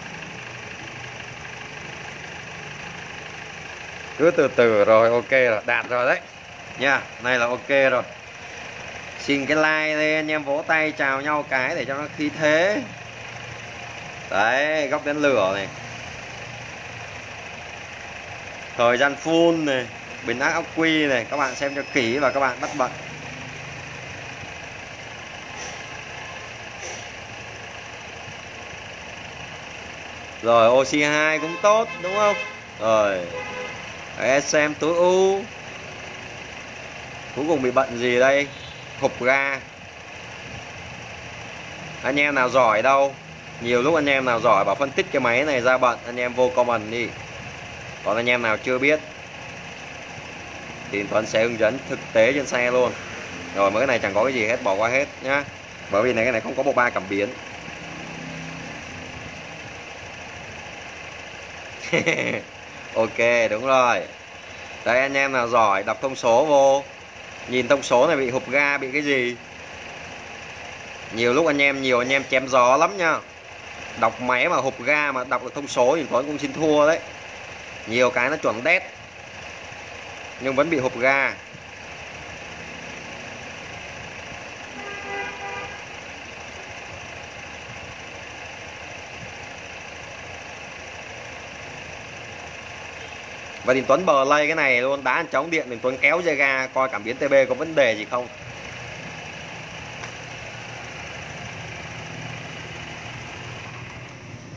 Cứ từ từ rồi, ok rồi, đạt rồi đấy nha. Này là ok rồi. Xin cái like đây anh em, vỗ tay chào nhau cái để cho nó khí thế. Đấy, góc đến lửa này, thời gian full này, bình ắc ắc quy này, các bạn xem cho kỹ và các bạn bắt bật. Rồi oxy hai cũng tốt đúng không? Rồi ét em tối ưu. Cuối cùng bị bận gì đây? Hộp ga. Anh em nào giỏi đâu, nhiều lúc anh em nào giỏi bảo phân tích cái máy này ra bận, anh em vô comment đi. Còn anh em nào chưa biết thì Tuấn sẽ hướng dẫn thực tế trên xe luôn. Rồi mấy cái này chẳng có cái gì hết, bỏ qua hết nhá. Bởi vì này cái này không có bộ ba cảm biến. Ok đúng rồi. Đây anh em nào giỏi đọc thông số vô, nhìn thông số này bị hộp ga bị cái gì. Nhiều lúc anh em nhiều anh em chém gió lắm nha. Đọc máy mà hộp ga mà đọc được thông số thì Tuấn cũng xin thua đấy. Nhiều cái nó chuẩn đét nhưng vẫn bị hộp ga. Và Đình Tuấn bờ lay cái này luôn, đá trống điện Đình Tuấn kéo dây ga coi cảm biến tê bê có vấn đề gì không.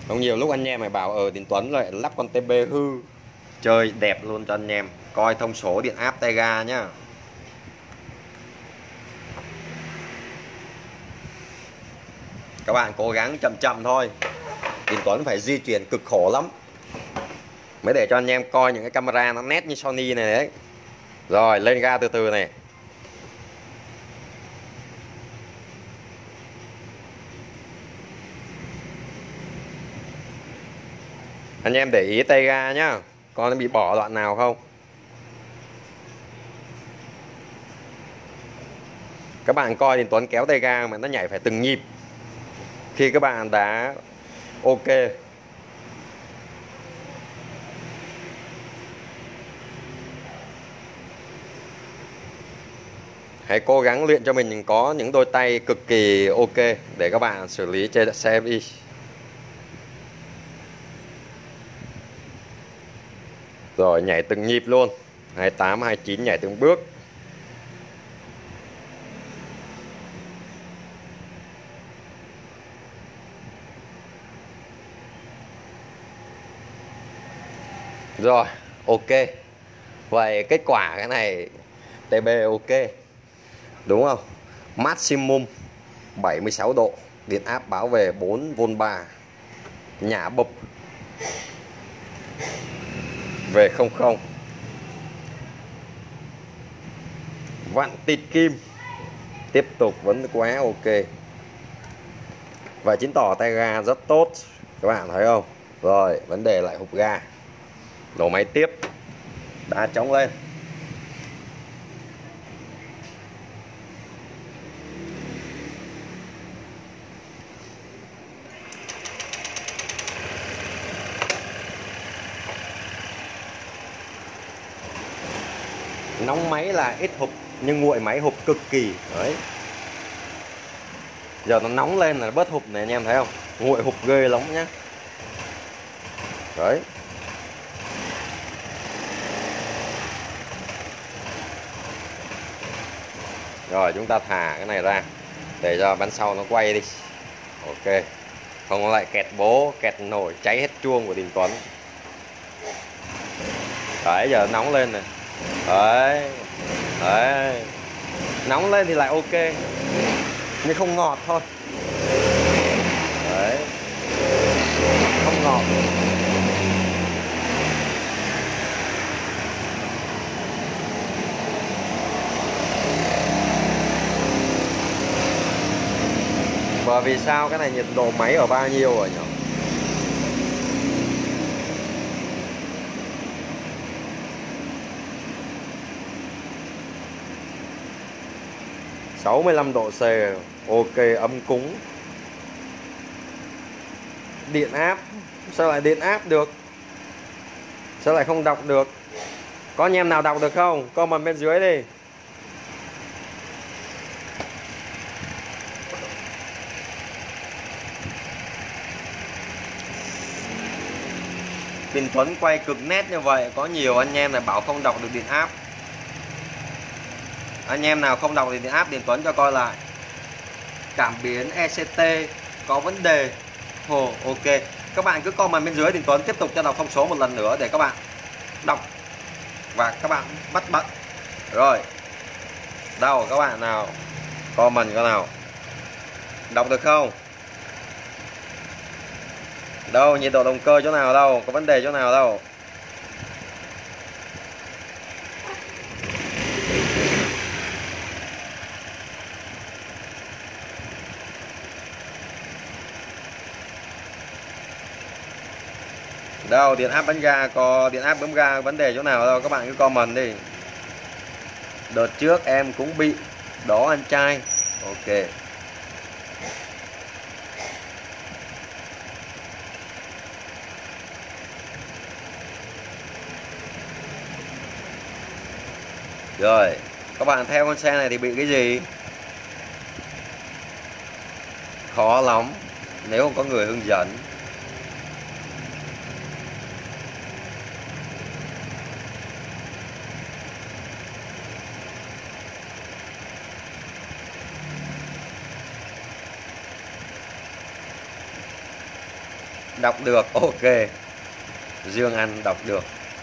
Không, nhiều lúc anh em mày bảo ở Tiến Tuấn lại lắp con tê bê hư, chơi đẹp luôn cho anh em coi thông số điện áp tay ga nhá. Các bạn cố gắng chậm chậm thôi, Tiến Tuấn phải di chuyển cực khổ lắm mới để cho anh em coi những cái camera nó nét như Sony này đấy. Rồi lên ga từ từ này. Anh em để ý tay ga nhá, con nó bị bỏ đoạn nào không. Các bạn coi Tiến Tuấn kéo tay ga mà nó nhảy phải từng nhịp khi các bạn đã ok. Hãy cố gắng luyện cho mình có những đôi tay cực kỳ ok để các bạn xử lý trên xe đi. Rồi nhảy từng nhịp luôn. hai tám, hai chín nhảy từng bước. Rồi, ok. Vậy kết quả cái này tê bê ok. Đúng không? Maximum bảy mươi sáu độ, điện áp báo về bốn vôn ba. Nhả bụp về không không. Vặn tịt kim. Tiếp tục vẫn quá ok. Và chứng tỏ tay ga rất tốt. Các bạn thấy không? Rồi, vấn đề lại hộp ga. Nổ máy tiếp. Đá trống lên. Nóng máy là ít hụp nhưng nguội máy hụp cực kỳ. Đấy. Giờ nó nóng lên là bớt hụp này anh em thấy không? Nguội hụp ghê lắm nhá. Đấy. Rồi chúng ta thả cái này ra để cho bánh sau nó quay đi. Ok. Không nó lại kẹt bố, kẹt nổi, cháy hết chuông của Đình Tuấn. Đấy, giờ nóng lên này. Đấy. Đấy. Nóng lên thì lại ok. Nhưng không ngọt thôi. Đấy. Không ngọt. Và vì sao cái này nhiệt độ máy ở bao nhiêu rồi nhỉ? sáu mươi lăm độ C. Ok, ấm cúng. Điện áp. Sao lại điện áp được? Sao lại không đọc được? Có anh em nào đọc được không? Comment bên dưới đi. Đình Tuấn quay cực nét như vậy, có nhiều anh em này bảo không đọc được điện áp. Anh em nào không đọc được điện áp, Đình Tuấn cho coi lại. Cảm biến e xê tê có vấn đề. Ồ, ok. Các bạn cứ comment bên dưới, Đình Tuấn tiếp tục cho đọc thông số một lần nữa để các bạn đọc và các bạn bắt bật. Rồi. Đâu các bạn nào comment có nào đọc được không? Đâu, nhiệt độ động cơ chỗ nào đâu, có vấn đề chỗ nào đâu. Đâu, điện áp bánh ga, có điện áp bấm ga vấn đề chỗ nào đâu, các bạn cứ comment đi. Đợt trước em cũng bị đó anh trai. Ok. Rồi, các bạn theo con xe này thì bị cái gì? Khó lắm nếu không có người hướng dẫn. đọc được. Ok, Dương An đọc được.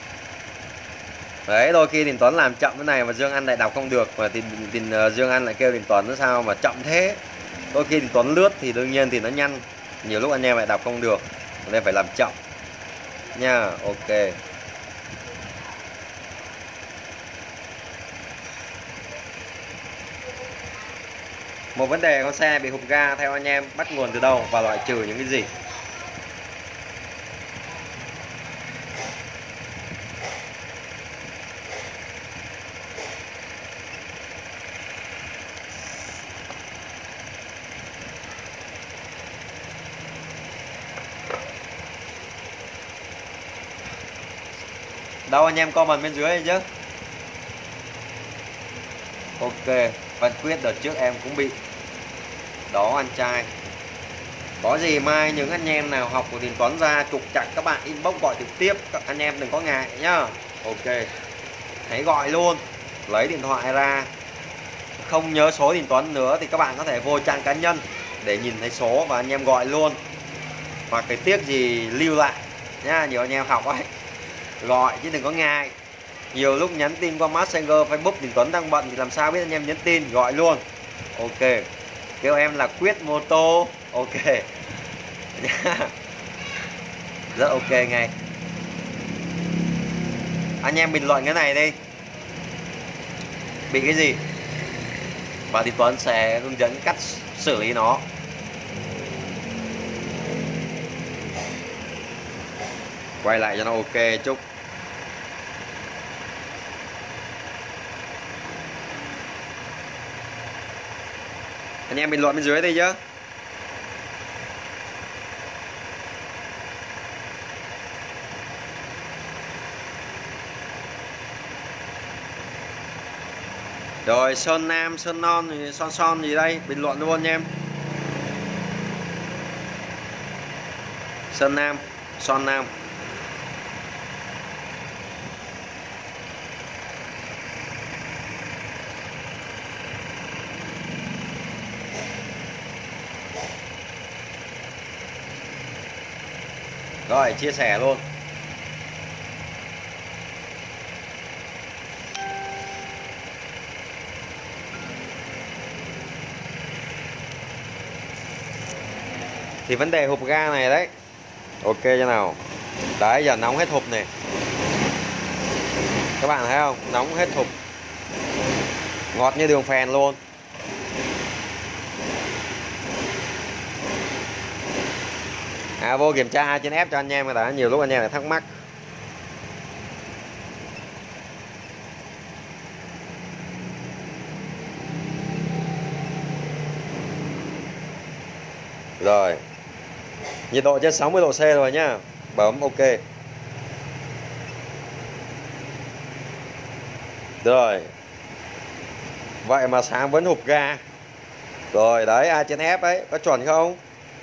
Đấy, đôi khi Đình Tuấn làm chậm cái này mà Dương An lại đọc không được, mà thì, thì Dương An lại kêu Đình Tuấn nó sao mà chậm thế. Đôi khi Đình Tuấn lướt thì đương nhiên thì nó nhanh, nhiều lúc anh em lại đọc không được nên phải làm chậm nha. Ok, một vấn đề con xe bị hụt ga theo anh em bắt nguồn từ đâu và loại trừ những cái gì? Đâu anh em comment bên dưới đây chứ. Ok, Văn Quyết đợt trước em cũng bị đó anh trai. Có gì mai những anh em nào học của Đình Tuấn ra trục chặt các bạn inbox gọi trực tiếp, các anh em đừng có ngại nhá. Ok, hãy gọi luôn, lấy điện thoại ra. Không nhớ số Đình Tuấn nữa thì các bạn có thể vô trang cá nhân để nhìn thấy số và anh em gọi luôn, hoặc cái tiếc gì lưu lại nha. Nhiều anh em học ấy, gọi chứ đừng có ngại. Nhiều lúc nhắn tin qua Messenger Facebook Đình Tuấn đang bận thì làm sao biết anh em nhắn tin, gọi luôn. Ok, kêu em là Quyết Mô Tô. Ok rất ok ngay. Anh em bình luận cái này đi, bị cái gì và thì Tuấn sẽ hướng dẫn cách xử lý nó. Quay lại cho nó ok chút. Anh em bình luận bên dưới đây chứ. Rồi sơn nam, sơn non, son son gì đây, bình luận luôn nha em. Sơn nam, son nam. Rồi chia sẻ luôn. Thì vấn đề hộp ga này đấy. Ok cho nào. Đấy, giờ nóng hết hộp này. Các bạn thấy không? Nóng hết hộp. Ngọt như đường phèn luôn. À, vô kiểm tra trên ép cho anh em, người ta nhiều lúc anh em lại thắc mắc. Rồi, nhiệt độ trên sáu mươi độ C rồi nhá. Bấm ok. Rồi, vậy mà sáng vẫn hụt ga. Rồi đấy, A trên F ấy, có chuẩn không?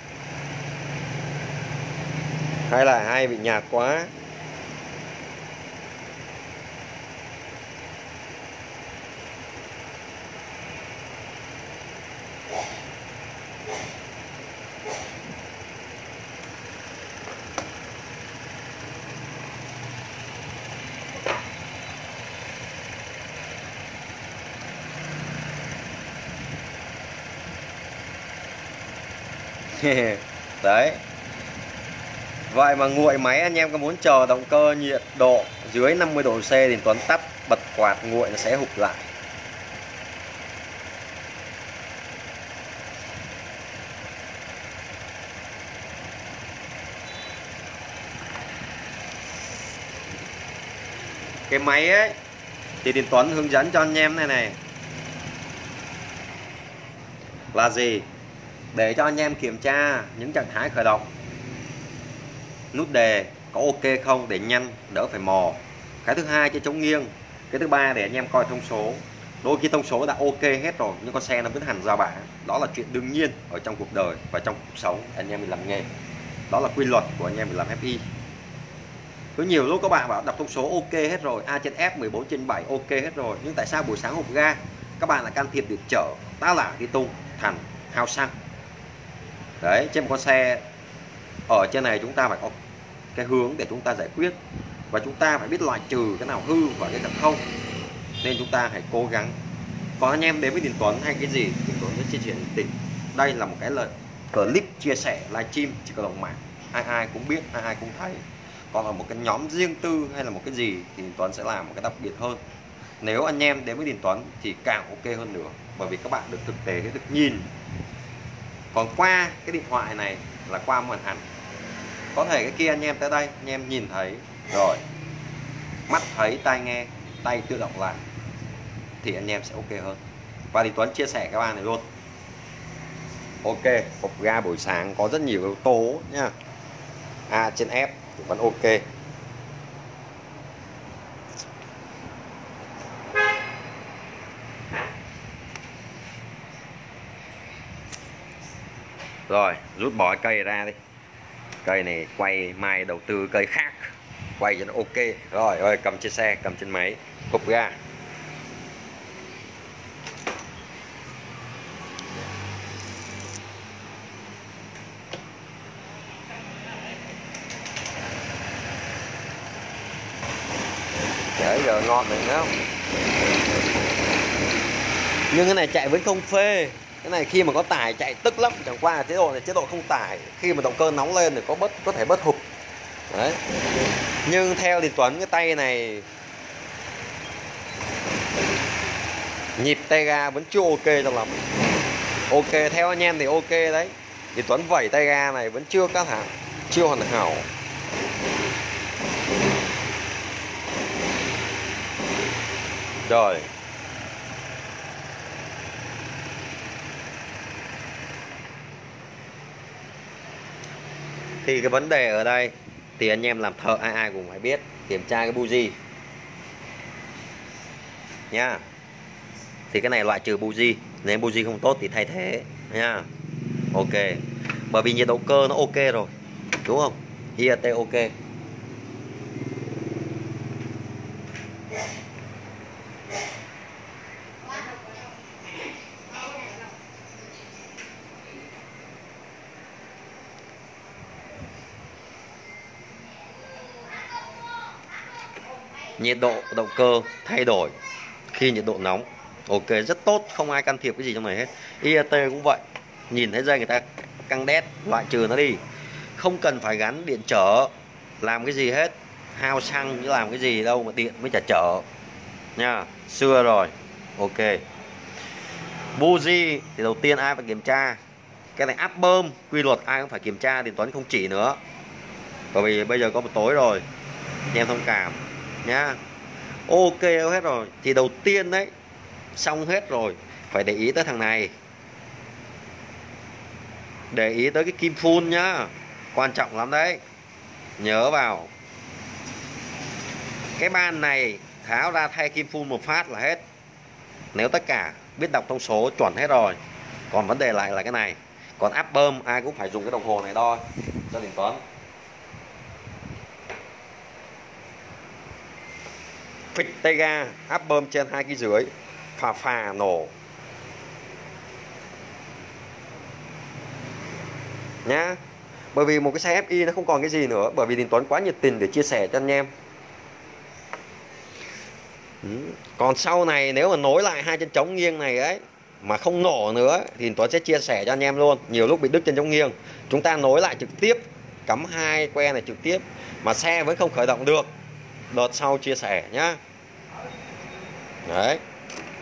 Hay là hay bị nhạt quá? Đấy. Vậy mà nguội máy anh em có muốn chờ động cơ nhiệt độ dưới năm mươi độ C thì Tuấn tắt bật quạt nguội nó sẽ hụt lại. Cái máy ấy thì Đình Tuấn hướng dẫn cho anh em này này là gì, để cho anh em kiểm tra những trạng thái khởi động, nút đề có ok không để nhanh đỡ phải mò. Cái thứ hai cho chống nghiêng. Cái thứ ba để anh em coi thông số. Đôi khi thông số đã ok hết rồi nhưng con xe nó vẫn hằn ra bả. Đó là chuyện đương nhiên ở trong cuộc đời và trong cuộc sống anh em mình làm nghề. Đó là quy luật của anh em mình làm ép i. Có nhiều lúc các bạn bảo đọc thông số ok hết rồi, A trên F mười bốn trên bảy ok hết rồi, nhưng tại sao buổi sáng hộp ga các bạn lại can thiệp điện trở, tá lả đi tung thành hao xăng. Đấy, trên một con xe ở trên này chúng ta phải có cái hướng để chúng ta giải quyết, và chúng ta phải biết loại trừ cái nào hư và cái nào không, nên chúng ta hãy cố gắng. Còn anh em đến với Đình Tuấn hay cái gì thì Tuấn sẽ chia sẻ nhiệt tình. Đây là một cái lời clip chia sẻ livestream chỉ có đồng mạng, ai ai cũng biết, ai ai cũng thấy. Còn là một cái nhóm riêng tư hay là một cái gì thì Tuấn sẽ làm một cái đặc biệt hơn. Nếu anh em đến với Đình Tuấn thì càng ok hơn nữa, bởi vì các bạn được thực tế, được nhìn. Còn qua cái điện thoại này là qua màn ảnh, có thể cái kia anh em tới đây anh em nhìn thấy rồi, mắt thấy, tai nghe, tay tự động lại thì anh em sẽ ok hơn. Và thì Tuấn chia sẻ các bạn này luôn. Ok, hộp ga buổi sáng có rất nhiều yếu tố nhá. A trên F thì vẫn ok. Rồi, rút bỏ cây ra đi. Cây này quay mai đầu tư cây khác, quay cho nó ok. Rồi, ơi cầm trên xe, cầm trên máy, hộp ga. Đấy giờ ngon này không? Nhưng cái này chạy vẫn không phê. Cái này khi mà có tải chạy tức lắm, chẳng qua là chế độ này chế độ không tải. Khi mà động cơ nóng lên thì có bớt có thể bớt hụt. Đấy. Nhưng theo Đình Tuấn cái tay này nhịp tay ga vẫn chưa ok cho lắm. Ok theo anh em thì ok đấy. Đình Tuấn vẩy tay ga này vẫn chưa cắt hẳn, chưa hoàn hảo. Rồi. Thì cái vấn đề ở đây thì anh em làm thợ ai ai cũng phải biết kiểm tra cái buji nha. Thì cái này loại trừ buji, nếu buji không tốt thì thay thế nha. Ok. Bởi vì nhiệt độ cơ nó ok rồi, đúng không? i a tê ok. Nhiệt độ động cơ thay đổi khi nhiệt độ nóng. Ok, rất tốt, không ai can thiệp cái gì trong này hết. i a tê cũng vậy. Nhìn thấy dây người ta căng đét, loại trừ nó đi. Không cần phải gắn điện trở, làm cái gì hết. Hao xăng chứ làm cái gì đâu mà điện mới chả trở nha. Xưa rồi. Ok. Buji thì đầu tiên ai phải kiểm tra. Cái này áp bơm, quy luật ai cũng phải kiểm tra, thì Tuấn không chỉ nữa. Bởi vì bây giờ có một tối rồi, anh em thông cảm nhá. Ok hết rồi. Thì đầu tiên đấy, xong hết rồi, phải để ý tới thằng này. Để ý tới cái kim phun nhá, quan trọng lắm đấy. Nhớ vào. Cái ban này tháo ra thay kim phun một phát là hết. Nếu tất cả biết đọc thông số chuẩn hết rồi. Còn vấn đề lại là cái này. Còn áp bơm ai cũng phải dùng cái đồng hồ này đo cho Đình Tuấn. Phịch tay ga, áp bơm trên hai cái dưới, phà phà nổ nhá. Bởi vì một cái xe ép i nó không còn cái gì nữa. Bởi vì Đình Tuấn quá nhiệt tình để chia sẻ cho anh em. Còn sau này nếu mà nối lại hai chân trống nghiêng này ấy mà không nổ nữa thì Đình Tuấn sẽ chia sẻ cho anh em luôn. Nhiều lúc bị đứt chân trống nghiêng, chúng ta nối lại trực tiếp, cắm hai que này trực tiếp mà xe vẫn không khởi động được, đợt sau chia sẻ nhá. Đấy.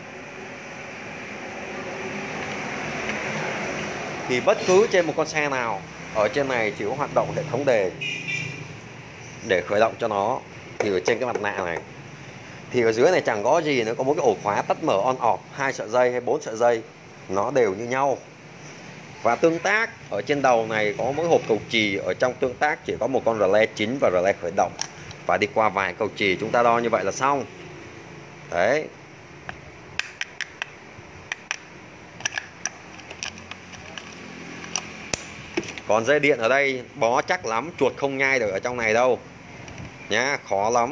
Thì bất cứ trên một con xe nào ở trên này chỉ có hoạt động hệ thống đề để khởi động cho nó, thì ở trên cái mặt nạ này thì ở dưới này chẳng có gì nữa, có một cái ổ khóa tắt mở on off, hai sợi dây hay bốn sợi dây nó đều như nhau. Và tương tác ở trên đầu này có mỗi hộp cầu chì, ở trong tương tác chỉ có một con rờ le chính và rờ le khởi động, và đi qua vài cầu chì chúng ta đo như vậy là xong. Đấy. Còn dây điện ở đây bó chắc lắm, chuột không nhai được ở trong này đâu nhá, khó lắm.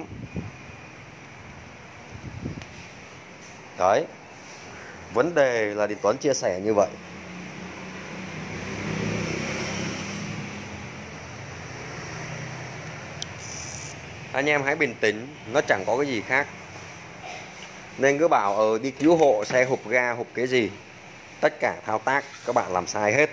Đấy. Vấn đề là Đình Tuấn chia sẻ như vậy. Anh em hãy bình tĩnh, nó chẳng có cái gì khác. Nên cứ bảo ờ đi cứu hộ xe hụp ga hụp cái gì, tất cả thao tác các bạn làm sai hết.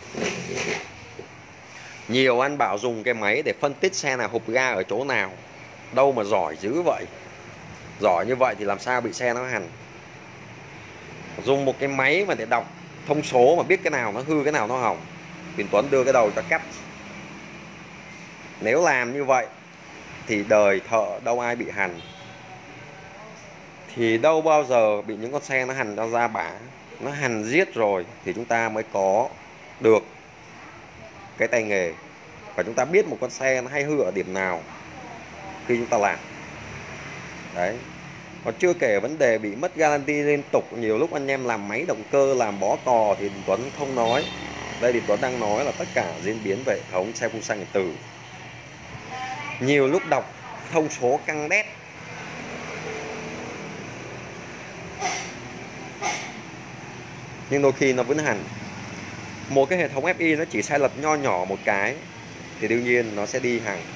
Nhiều anh bảo dùng cái máy để phân tích xe nào hụp ga ở chỗ nào, đâu mà giỏi dữ vậy. Giỏi như vậy thì làm sao bị xe nó hằn. Dùng một cái máy mà để đọc thông số mà biết cái nào nó hư cái nào nó hỏng, Đình Tuấn đưa cái đầu cho cắt. Nếu làm như vậy thì đời thợ đâu ai bị hằn, thì đâu bao giờ bị những con xe nó hằn ra ra bả. Nó hằn giết rồi thì chúng ta mới có được cái tay nghề, và chúng ta biết một con xe nó hay hư ở điểm nào khi chúng ta làm. Đấy. Còn chưa kể vấn đề bị mất guarantee liên tục. Nhiều lúc anh em làm máy động cơ, làm bó cò thì Đình Tuấn không nói. Đây Đình Tuấn đang nói là tất cả diễn biến về hệ thống xe phun xăng điện tử. Nhiều lúc đọc thông số căng đét, nhưng đôi khi nó vẫn hẳn. Một cái hệ thống ép i nó chỉ sai lệch nho nhỏ một cái thì đương nhiên nó sẽ đi hàng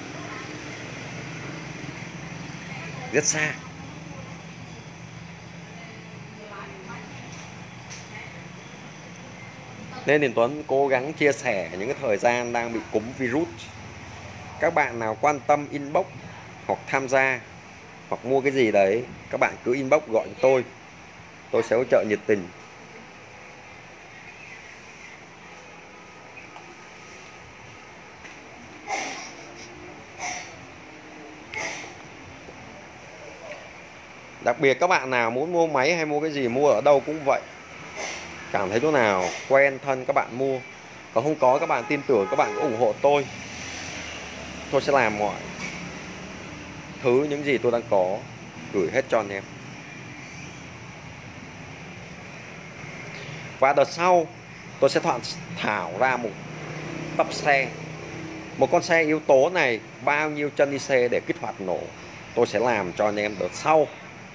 rất xa. Nên Đình Tuấn cố gắng chia sẻ những cái thời gian đang bị cúm virus. Các bạn nào quan tâm inbox hoặc tham gia hoặc mua cái gì đấy, các bạn cứ inbox gọi cho tôi, tôi sẽ hỗ trợ nhiệt tình. Đặc biệt các bạn nào muốn mua máy hay mua cái gì, mua ở đâu cũng vậy, cảm thấy chỗ nào quen thân các bạn mua. Còn không có, các bạn tin tưởng, các bạn cứ ủng hộ tôi. Tôi sẽ làm mọi thứ, những gì tôi đang có gửi hết cho anh em. Và đợt sau tôi sẽ soạn thảo ra một tập xe. Một con xe yếu tố này bao nhiêu chân i xê để kích hoạt nổ, tôi sẽ làm cho anh em đợt sau.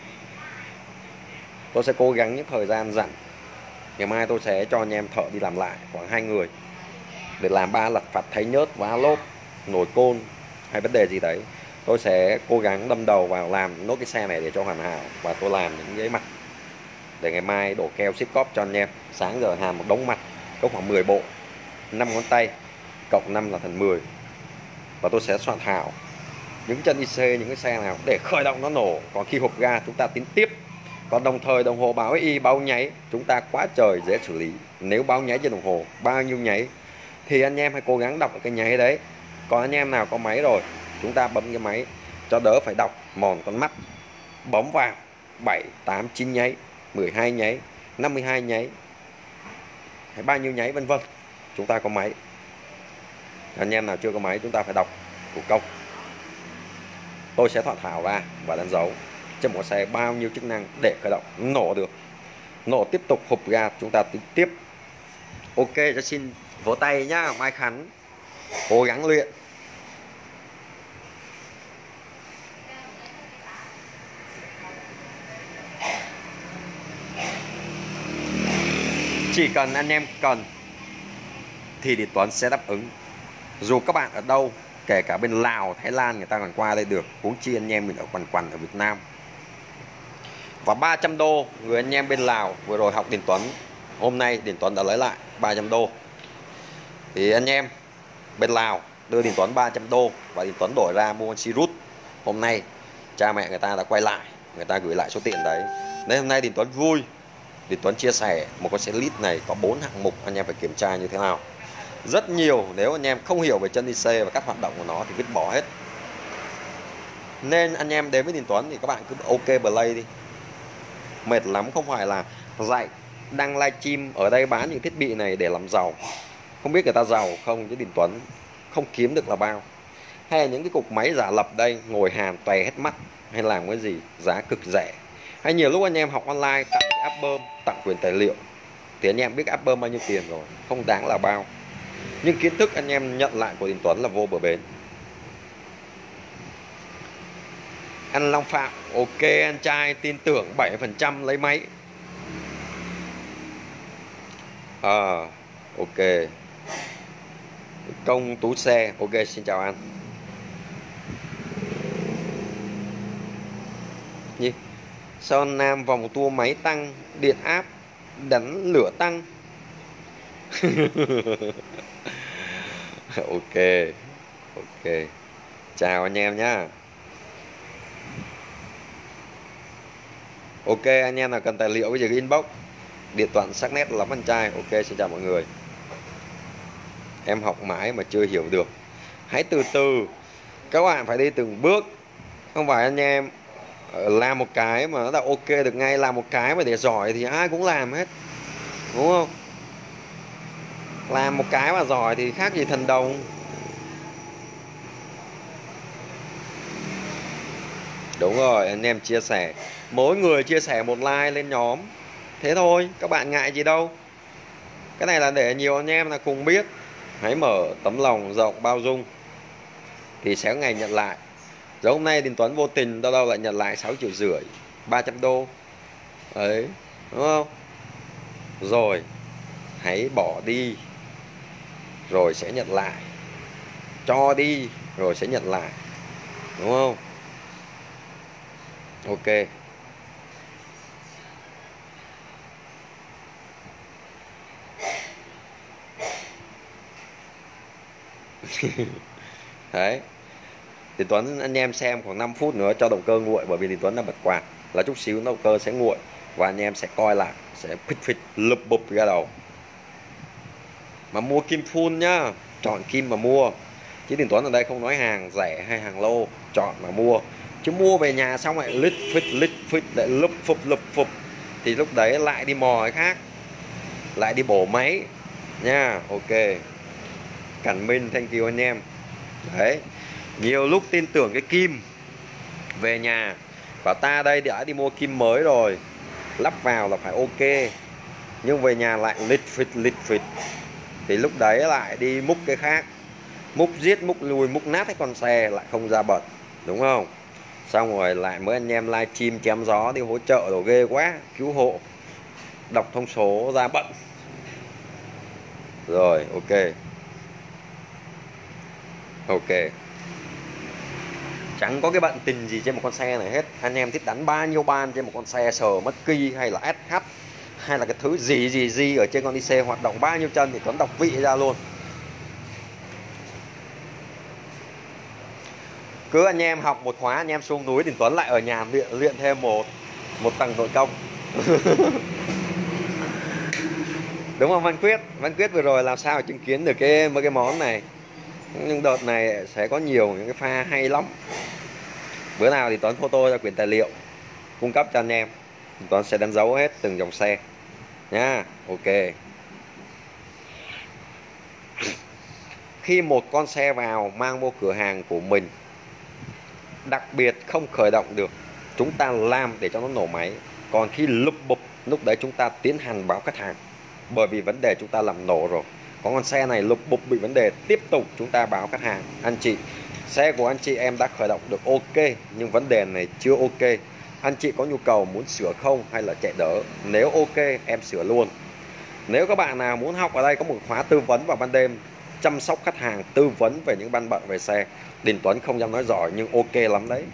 Tôi sẽ cố gắng những thời gian rảnh, ngày mai tôi sẽ cho anh em thợ đi làm lại khoảng hai người để làm ba lặt vặt thay nhớt, vá lốp, nồi côn hay vấn đề gì đấy. Tôi sẽ cố gắng đâm đầu vào làm nốt cái xe này để cho hoàn hảo. Và tôi làm những giấy mặt để ngày mai đổ keo xích cóp cho anh em. Sáng giờ hàn một đống mặt có khoảng mười bộ, năm ngón tay cộng năm là thành mười. Và tôi sẽ soạn thảo những chân i xê, những cái xe nào để khởi động nó nổ. Còn khi hộp ga chúng ta tính tiếp. Còn đồng thời đồng hồ báo y, báo nháy chúng ta quá trời dễ xử lý. Nếu báo nháy trên đồng hồ bao nhiêu nháy thì anh em hãy cố gắng đọc cái nháy đấy. Còn anh em nào có máy rồi, chúng ta bấm cái máy cho đỡ phải đọc mòn con mắt. Bấm vào bảy, tám, chín nháy, mười hai nháy, năm mươi hai nháy, hay bao nhiêu nháy vân vân. Chúng ta có máy. Anh em nào chưa có máy chúng ta phải đọc thủ công. Tôi sẽ soạn thảo ra và đánh dấu trên một xe bao nhiêu chức năng để khởi động nổ được. Nổ tiếp tục hộp ga chúng ta tính tiếp. Ok, cho xin vỗ tay nhá, Mai Khánh. Cố gắng luyện. Chỉ cần anh em cần thì Đình Tuấn sẽ đáp ứng. Dù các bạn ở đâu, kể cả bên Lào, Thái Lan, người ta còn qua đây được. Huống chi anh em mình ở quằn quằn ở Việt Nam. Và ba trăm đô, người anh em bên Lào vừa rồi học Đình Tuấn, hôm nay Đình Tuấn đã lấy lại ba trăm đô. Thì anh em bên Lào đưa Đình Tuấn ba trăm đô và Đình Tuấn đổi ra mua con Sirius. Hôm nay cha mẹ người ta đã quay lại, người ta gửi lại số tiền đấy. Nên hôm nay Đình Tuấn vui. Đình Tuấn chia sẻ một con xe lít này có bốn hạng mục, anh em phải kiểm tra như thế nào. Rất nhiều, nếu anh em không hiểu về chân i xê và các hoạt động của nó thì vứt bỏ hết. Nên anh em đến với Đình Tuấn thì các bạn cứ ok play đi. Mệt lắm, không phải là dạy đăng livestream ở đây bán những thiết bị này để làm giàu. Không biết người ta giàu không chứ Đình Tuấn không kiếm được là bao. Hay là những cái cục máy giả lập đây, ngồi hàn tòe hết mắt, hay làm cái gì giá cực rẻ. Hay nhiều lúc anh em học online tặng cái album, tặng quyền tài liệu, thì anh em biết album bao nhiêu tiền rồi, không đáng là bao. Nhưng kiến thức anh em nhận lại của Đình Tuấn là vô bờ bến. Anh Long Phạm, ok anh trai, tin tưởng bảy phần trăm lấy máy. À, ok. Công Tú Xe, ok, xin chào anh. Gì? Sao Nam vòng tua máy tăng, điện áp đánh lửa tăng. Ok, ok. Chào anh em nhá. Ok, anh em nào cần tài liệu bây giờ inbox. Điện thoại sắc nét lắm anh trai. Ok, xin chào mọi người. Em học mãi mà chưa hiểu được. Hãy từ từ. Các bạn phải đi từng bước. Không phải anh em làm một cái mà nó đã ok được ngay. Làm một cái mà để giỏi thì ai cũng làm hết, đúng không? Làm một cái mà giỏi thì khác gì thần đồng. Đúng rồi, anh em chia sẻ. Mỗi người chia sẻ một like lên nhóm. Thế thôi, các bạn ngại gì đâu. Cái này là để nhiều anh em là cùng biết. Hãy mở tấm lòng rộng bao dung thì sẽ có ngày nhận lại. Giống hôm nay Đình Tuấn vô tình đâu đâu lại nhận lại sáu triệu rưỡi, ba trăm đô. Đấy, đúng không? Rồi, hãy bỏ đi rồi sẽ nhận lại. Cho đi rồi sẽ nhận lại. Đúng không? Ok. Đấy. Thì Tuấn anh em xem khoảng năm phút nữa cho động cơ nguội, bởi vì thì Tuấn đã bật quạt là chút xíu động cơ sẽ nguội và anh em sẽ coi lại, sẽ phích phích lụp bụp ra đầu. Mà mua kim full nhá, chọn kim mà mua. Chứ Đình Tuấn ở đây không nói hàng rẻ hay hàng lô, chọn mà mua. Chứ mua về nhà xong lại lít phích lít phích lại lụp phụp lụp phụp thì lúc đấy lại đi mò cái khác, lại đi bổ máy nha. Ok, Cảnh Minh, thank you anh em. Đấy, nhiều lúc tin tưởng cái kim, về nhà bảo ta đây đã đi mua kim mới rồi, lắp vào là phải ok, nhưng về nhà lại lít phịch lít phịch thì lúc đấy lại đi múc cái khác, múc giết múc lùi múc nát cái con xe lại không ra bật, đúng không? Xong rồi lại mới anh em livestream chém gió đi hỗ trợ đồ ghê quá, cứu hộ, đọc thông số ra bận. Rồi ok, ok, chẳng có cái bận tình gì trên một con xe này hết. Anh em thích đánh bao nhiêu ban trên một con xe sờ mất kỳ hay là ét hát hay là cái thứ gì gì gì ở trên con i xê hoạt động bao nhiêu chân thì Tuấn đọc vị ra luôn. Cứ anh em học một khóa, anh em xuống núi thì Tuấn lại ở nhà luyện luyện thêm một một tầng nội công. Đúng không Văn Quyết? Văn Quyết vừa rồi làm sao chứng kiến được cái mấy cái món này. Nhưng đợt này sẽ có nhiều những cái pha hay lắm. Bữa nào thì Tuấn photo ra quyển tài liệu cung cấp cho anh em, Tuấn sẽ đánh dấu hết từng dòng xe nha. Ok. Khi một con xe vào mang vô cửa hàng của mình, đặc biệt không khởi động được, chúng ta làm để cho nó nổ máy. Còn khi lục bục, lúc đấy chúng ta tiến hành báo khách hàng, bởi vì vấn đề chúng ta làm nổ rồi. Có con xe này lục bục bị vấn đề, tiếp tục chúng ta báo khách hàng: anh chị, xe của anh chị em đã khởi động được ok, nhưng vấn đề này chưa ok. Anh chị có nhu cầu muốn sửa không hay là chạy đỡ? Nếu ok em sửa luôn. Nếu các bạn nào muốn học, ở đây có một khóa tư vấn vào ban đêm, chăm sóc khách hàng, tư vấn về những ban bận về xe. Đình Tuấn không dám nói giỏi nhưng ok lắm đấy.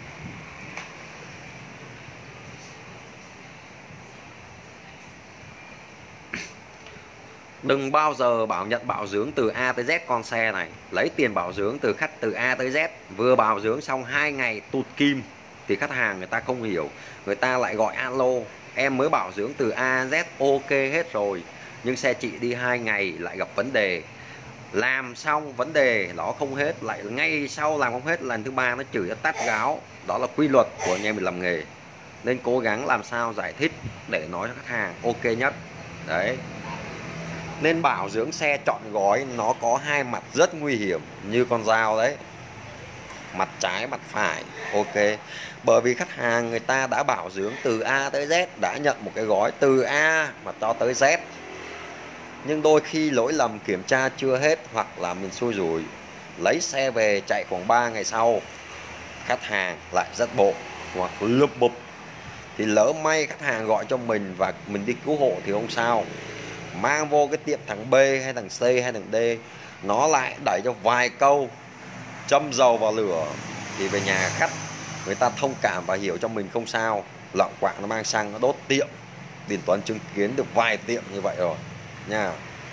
Đừng bao giờ bảo nhận bảo dưỡng từ A tới Z con xe này. Lấy tiền bảo dưỡng từ khách từ A tới Z, vừa bảo dưỡng xong hai ngày tụt kim thì khách hàng người ta không hiểu, người ta lại gọi alo: em mới bảo dưỡng từ A Z ok hết rồi, nhưng xe chị đi hai ngày lại gặp vấn đề. Làm xong vấn đề nó không hết, lại ngay sau làm không hết, lần thứ ba nó chửi nó tát gáo. Đó là quy luật của anh em mình làm nghề, nên cố gắng làm sao giải thích để nói cho khách hàng ok nhất. Đấy, nên bảo dưỡng xe trọn gói nó có hai mặt rất nguy hiểm như con dao đấy, mặt trái mặt phải. Ok, bởi vì khách hàng người ta đã bảo dưỡng từ A tới Z, đã nhận một cái gói từ A mà cho tới Z, nhưng đôi khi lỗi lầm kiểm tra chưa hết, hoặc là mình xui rủi lấy xe về chạy khoảng ba ngày sau, khách hàng lại rất bộ hoặc lụp bụp, thì lỡ may khách hàng gọi cho mình và mình đi cứu hộ thì không sao. Mang vô cái tiệm thằng B hay thằng C hay thằng D, nó lại đẩy cho vài câu, châm dầu vào lửa thì về nhà khách người ta thông cảm và hiểu cho mình không sao. Lọng quạng nó mang xăng nó đốt tiệm, Điền Tuấn chứng kiến được vài tiệm như vậy rồi nha.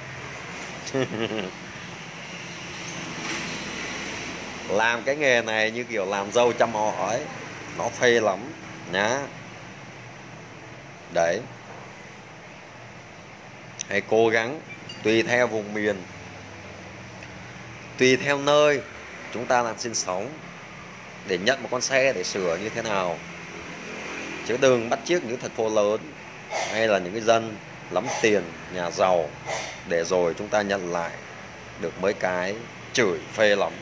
Làm cái nghề này như kiểu làm dâu trăm họ ấy, nó phê lắm nhá. Đấy, hãy cố gắng, tùy theo vùng miền, tùy theo nơi chúng ta đang sinh sống, để nhận một con xe để sửa như thế nào. Chứ đừng bắt chước những thành phố lớn hay là những cái dân lắm tiền, nhà giàu, để rồi chúng ta nhận lại được mấy cái chửi phê lắm.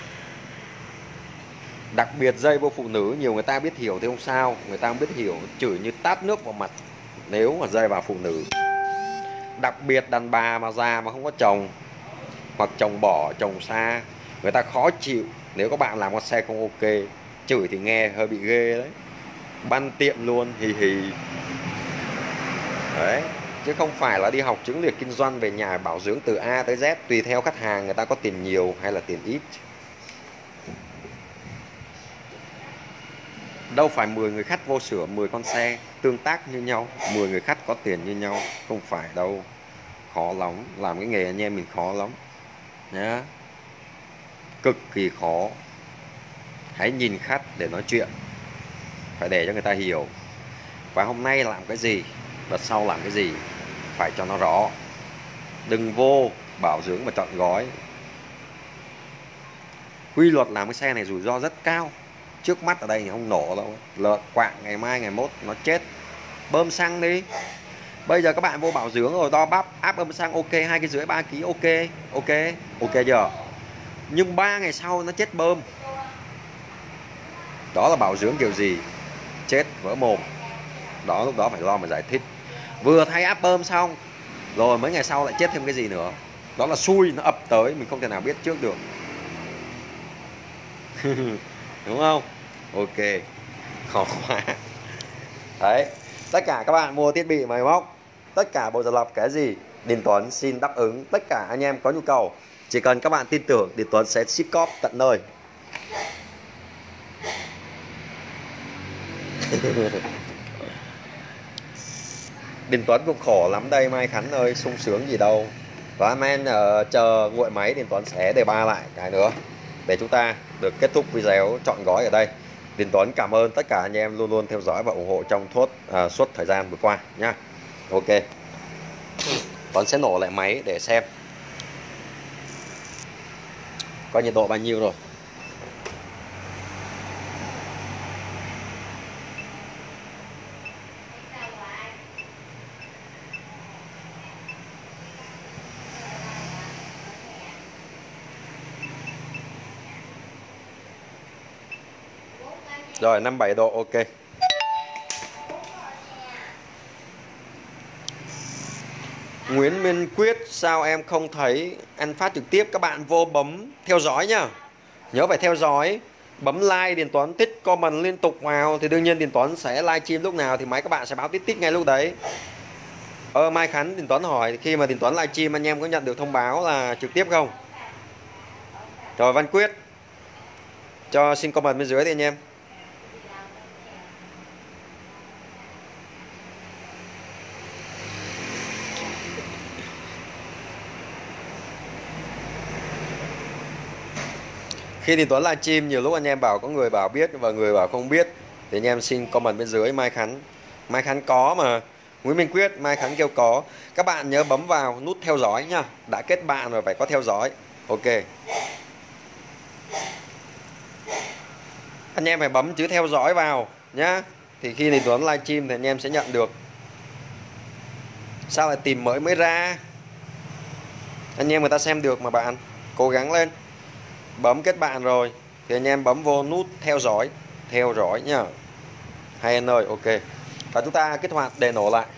Đặc biệt dây vô phụ nữ, nhiều người ta biết hiểu thì không sao, người ta không biết hiểu chửi như tát nước vào mặt nếu mà dây vào phụ nữ. Đặc biệt đàn bà mà già mà không có chồng, hoặc chồng bỏ, chồng xa, người ta khó chịu nếu các bạn làm con xe không ok. Chửi thì nghe hơi bị ghê đấy, băn tiệm luôn, hì hì. Đấy, chứ không phải là đi học chứng liệt kinh doanh về nhà bảo dưỡng từ A tới Z. Tùy theo khách hàng, người ta có tiền nhiều hay là tiền ít. Đâu phải mười người khách vô sửa mười con xe tương tác như nhau, mười người khách có tiền như nhau, không phải đâu. Khó lắm, làm cái nghề anh em mình khó lắm nhá, cực kỳ khó. Hãy nhìn khách để nói chuyện, phải để cho người ta hiểu. Và hôm nay làm cái gì, đợt sau làm cái gì, phải cho nó rõ. Đừng vô bảo dưỡng mà chọn gói. Quy luật làm cái xe này rủi ro rất cao. Trước mắt ở đây thì không nổ đâu, lợn quạng ngày mai ngày mốt nó chết. Bơm xăng đi. Bây giờ các bạn vô bảo dưỡng rồi, to bắp áp bơm xăng ok, hai cái rưỡi ba ký ok, ok, ok chưa? Nhưng ba ngày sau nó chết bơm, đó là bảo dưỡng kiểu gì? Chết vỡ mồm. Đó, lúc đó phải lo mà giải thích. Vừa thay áp bơm xong rồi mấy ngày sau lại chết thêm cái gì nữa, đó là xui, nó ập tới, mình không thể nào biết trước được. Đúng không? Ok, khó quá. Đấy, tất cả các bạn mua thiết bị máy móc, tất cả bộ giả lập cái gì, Điền Tuấn xin đáp ứng tất cả anh em có nhu cầu. Chỉ cần các bạn tin tưởng, Điền Tuấn sẽ ship cóp tận nơi. Điền Tuấn cũng khổ lắm đây Mai Khánh ơi, sung sướng gì đâu. Và anh em uh, chờ nguội máy, Điền Tuấn sẽ đề ba lại cái nữa để chúng ta được kết thúc video chọn gói ở đây. Điền Tuấn cảm ơn tất cả anh em luôn luôn theo dõi và ủng hộ trong suốt uh, suốt thời gian vừa qua nhá. Ok, Tuấn sẽ nổ lại máy để xem có nhiệt độ bao nhiêu rồi. Rồi năm mươi bảy độ ok. Nguyễn Minh Quyết, sao em không thấy anh phát trực tiếp? Các bạn vô bấm theo dõi nhá. Nhớ phải theo dõi, bấm like, Điền Tuấn tích comment liên tục vào thì đương nhiên Điền Tuấn sẽ livestream lúc nào thì máy các bạn sẽ báo tít tít ngay lúc đấy. Ờ Mai Khánh, Điền Tuấn hỏi khi mà Điền Tuấn livestream anh em có nhận được thông báo là trực tiếp không? Rồi Văn Quyết, cho xin comment bên dưới đi anh em. Khi Điền Tuấn livestream nhiều lúc anh em bảo có người bảo biết và người bảo không biết thì anh em xin comment bên dưới. Mai Khánh, Mai Khánh có mà. Nguyễn Minh Quyết, Mai Khánh kêu có. Các bạn nhớ bấm vào nút theo dõi nhá. Đã kết bạn rồi phải có theo dõi. Ok. Anh em phải bấm chữ theo dõi vào nhá. Thì khi Điền Tuấn livestream thì anh em sẽ nhận được. Sao lại tìm mới mới ra? Anh em người ta xem được mà bạn. Cố gắng lên. Bấm kết bạn rồi thì anh em bấm vô nút theo dõi. Theo dõi nhá. Hay anh ơi, ok. Và chúng ta kích hoạt để nổ lại.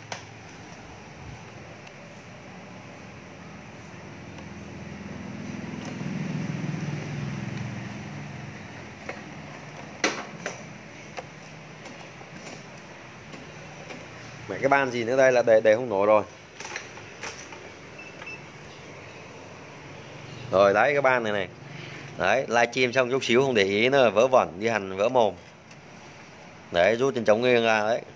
Mẹ cái ban gì nữa đây là để để không nổ rồi. Rồi đấy cái ban này này. Đấy, livestream xong chút xíu không để ý nữa, vớ vẩn như hành vỡ mồm. Đấy, rút chân chống nghiêng ra đấy.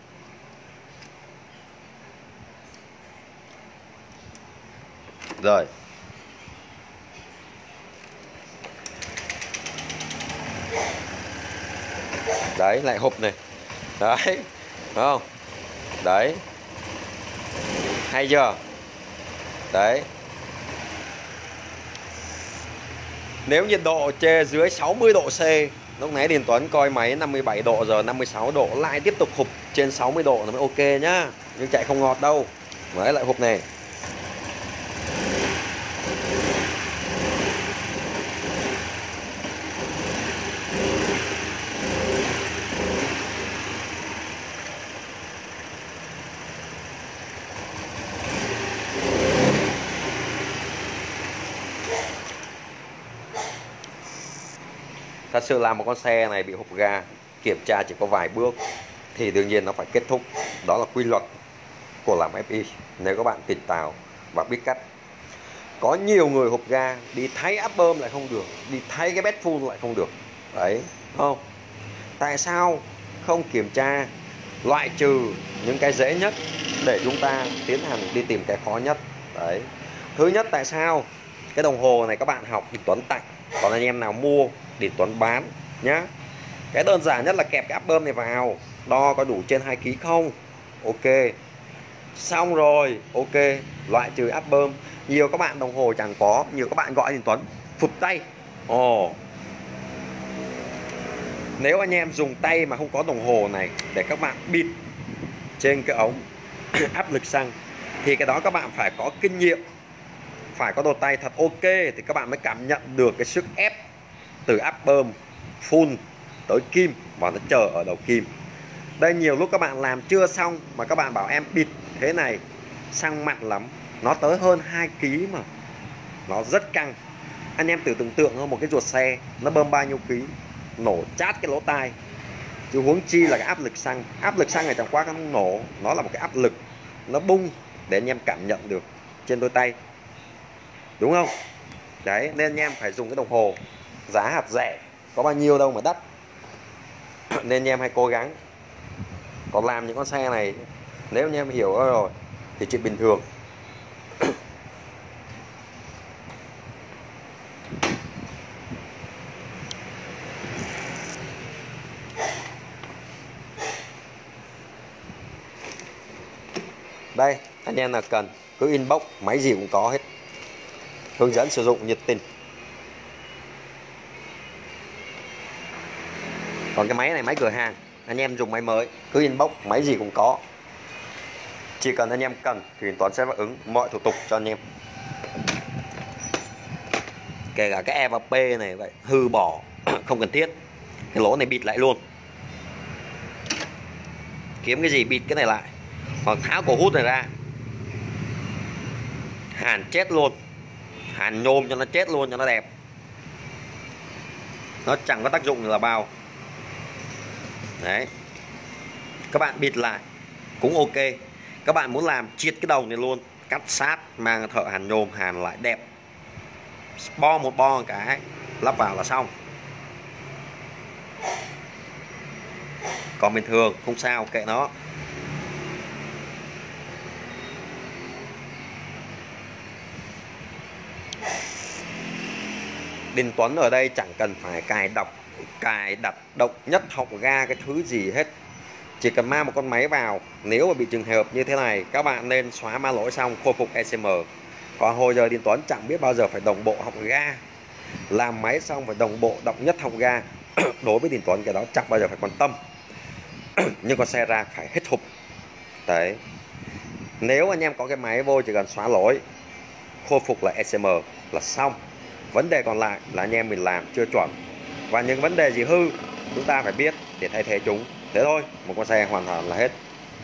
Rồi. Đấy, lại hộp này. Đấy, đúng không? Đấy. Hay chưa? Đấy. Nếu nhiệt độ trên dưới sáu mươi độ C, lúc nãy Điền Tuấn coi máy năm mươi bảy độ, giờ năm mươi sáu độ, lại tiếp tục hụp trên sáu mươi độ là mới ok nhá. Nhưng chạy không ngọt đâu. Đấy, lại hụp này. Thật sự là một con xe này bị hụp ga, kiểm tra chỉ có vài bước thì đương nhiên nó phải kết thúc. Đó là quy luật của làm ép i, nếu các bạn tỉnh táo và biết cách. Có nhiều người hụp ga, đi thay áp bơm lại không được, đi thay cái bét phun lại không được. Đấy, không? Tại sao không kiểm tra, loại trừ những cái dễ nhất để chúng ta tiến hành đi tìm cái khó nhất? Đấy. Thứ nhất, tại sao cái đồng hồ này các bạn học thì Tuấn tặng, còn anh em nào mua thì Tuấn bán nhá. Cái đơn giản nhất là kẹp cái áp bơm này vào, đo có đủ trên hai ki lô gam không. Ok. Xong rồi, ok, loại trừ áp bơm. Nhiều các bạn đồng hồ chẳng có, nhiều các bạn gọi thì Tuấn phụt tay. Ồ. Nếu anh em dùng tay mà không có đồng hồ này để các bạn bịt trên cái ống áp lực xăng thì cái đó các bạn phải có kinh nghiệm, phải có đôi tay thật ok thì các bạn mới cảm nhận được cái sức ép từ áp bơm full tới kim và nó chờ ở đầu kim. Đây nhiều lúc các bạn làm chưa xong mà các bạn bảo em bịt thế này xăng mặn lắm, nó tới hơn hai ki lô gam mà nó rất căng. Anh em tự tưởng tượng hơn, một cái ruột xe nó bơm bao nhiêu ký, nổ chát cái lỗ tai, chứ huống chi là cái áp lực xăng. Áp lực xăng này chẳng qua nó không nổ, nó là một cái áp lực nó bung để anh em cảm nhận được trên đôi tay, đúng không? Đấy, nên anh em phải dùng cái đồng hồ giá hạt rẻ, có bao nhiêu đâu mà đắt. Nên anh em hãy cố gắng. Còn làm những con xe này, nếu anh em hiểu rồi thì chuyện bình thường. Đây, anh em nào cần cứ inbox, máy gì cũng có hết, hướng dẫn sử dụng nhiệt tình. Còn cái máy này máy cửa hàng, anh em dùng máy mới cứ inbox, máy gì cũng có. Chỉ cần anh em cần thì Tuấn sẽ đáp ứng mọi thủ tục cho anh em. Kể cả cái e và pê này vậy, hư bỏ không cần thiết, cái lỗ này bịt lại luôn. Kiếm cái gì bịt cái này lại, hoặc tháo cổ hút này ra, hàn chết luôn, hàn nhôm cho nó chết luôn cho nó đẹp. Nó chẳng có tác dụng là bao. Đấy, các bạn bịt lại cũng ok. Các bạn muốn làm triệt cái đầu này luôn, cắt sát, mang thợ hàn nhôm hàn lại đẹp, bo một bo một cái lắp vào là xong. Còn bình thường không sao, kệ nó. Đình Tuấn ở đây chẳng cần phải cài đọc cài đặt động nhất học ga cái thứ gì hết, chỉ cần mang một con máy vào. Nếu mà bị trường hợp như thế này, các bạn nên xóa mã lỗi xong khôi phục e xê em. Còn hồi giờ Đình Tuấn chẳng biết bao giờ phải đồng bộ học ga, làm máy xong phải đồng bộ động nhất học ga. Đối với Đình Tuấn cái đó chẳng bao giờ phải quan tâm. Nhưng con xe ra phải hết hộp. Đấy, nếu anh em có cái máy vô chỉ cần xóa lỗi, khôi phục lại e xê em là xong. Vấn đề còn lại là anh em mình làm chưa chuẩn, và những vấn đề gì hư chúng ta phải biết để thay thế chúng. Thế thôi, một con xe hoàn toàn là hết.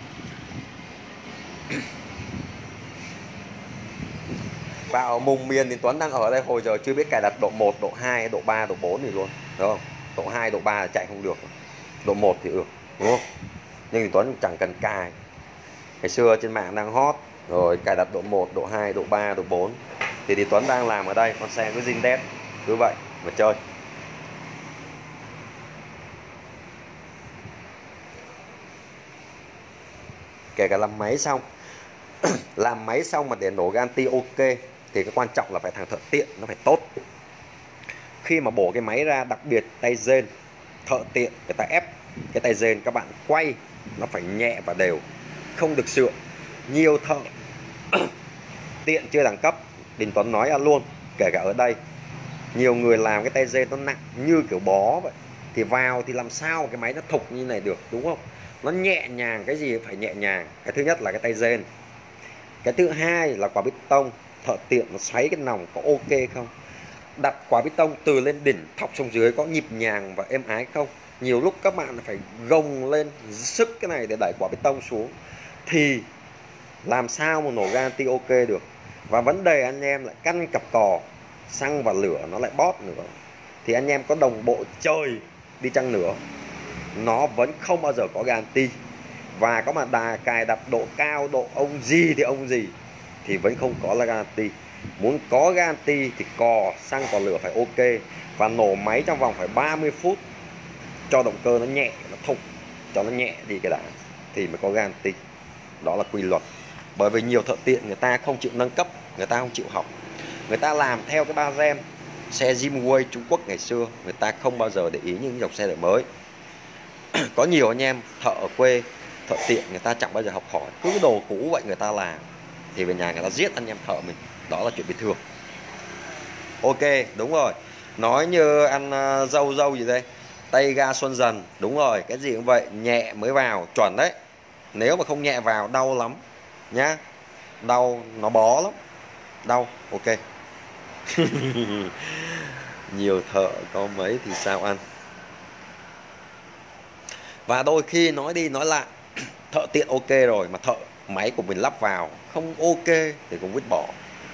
Và ở vùng miền thì Tuấn đang ở đây hồi giờ chưa biết cài đặt độ một, độ hai, độ ba, độ bốn gì luôn, đúng không? Độ hai, độ ba là chạy không được, độ một thì được, đúng không? Nhưng thì Tuấn chẳng cần cài. Ngày xưa trên mạng đang hot rồi cài đặt độ một, độ hai, độ ba, độ bốn. Thì, thì Tuấn đang làm ở đây, con xe cứ zin đét cứ vậy mà chơi. kể cả làm máy xong. Làm máy xong mà để nổ ganti ok thì cái quan trọng là phải thằng thợ tiện nó phải tốt. Khi mà bổ cái máy ra, đặc biệt tay rên, thợ tiện người ta ép cái tay rên, các bạn quay nó phải nhẹ và đều, không được sượng. Nhiều thợ tiện chưa đẳng cấp, Đình Tuấn nói ra luôn, kể cả ở đây nhiều người làm cái tay rên nó nặng như kiểu bó vậy, thì vào thì làm sao cái máy nó thục như này được, đúng không? Nó nhẹ nhàng, cái gì phải nhẹ nhàng. Cái thứ nhất là cái tay rên. Cái thứ hai là quả bê tông, thợ tiện nó xoáy cái nòng có ok không, đặt quả bê tông từ lên đỉnh thọc xuống dưới có nhịp nhàng và êm ái không. Nhiều lúc các bạn phải gồng lên sức cái này để đẩy quả bê tông xuống thì làm sao mà nổ ganti ok được. Và vấn đề anh em lại căn cặp cò, xăng và lửa nó lại bót nữa, thì anh em có đồng bộ chơi đi chăng nữa nó vẫn không bao giờ có ganti. Và có mà đà cài đặt độ cao, độ ông gì thì ông gì thì vẫn không có là ganti. Muốn có ganti thì cò, xăng, cò lửa phải ok, và nổ máy trong vòng phải ba mươi phút cho động cơ nó nhẹ, nó thục, cho nó nhẹ đi cái đã thì mới có ganti. Đó là quy luật. Bởi vì nhiều thợ tiện người ta không chịu nâng cấp, người ta không chịu học, người ta làm theo cái ba rem xe Jimway Trung Quốc ngày xưa, người ta không bao giờ để ý những dòng xe đời mới. Có nhiều anh em thợ ở quê, thợ tiện người ta chẳng bao giờ học hỏi, cứ cái đồ cũ vậy người ta làm thì về nhà người ta giết anh em thợ mình. Đó là chuyện bình thường. Ok, đúng rồi. Nói như ăn uh, dâu dâu gì đây, tay ga xuân dần. Đúng rồi, cái gì cũng vậy, nhẹ mới vào, chuẩn đấy. Nếu mà không nhẹ vào đau lắm nhá, đau, nó bó lắm, đau. Ok. Nhiều thợ có mấy thì sao ăn. Và đôi khi nói đi nói lại, thợ tiện ok rồi mà thợ máy của mình lắp vào không ok thì cũng vứt bỏ.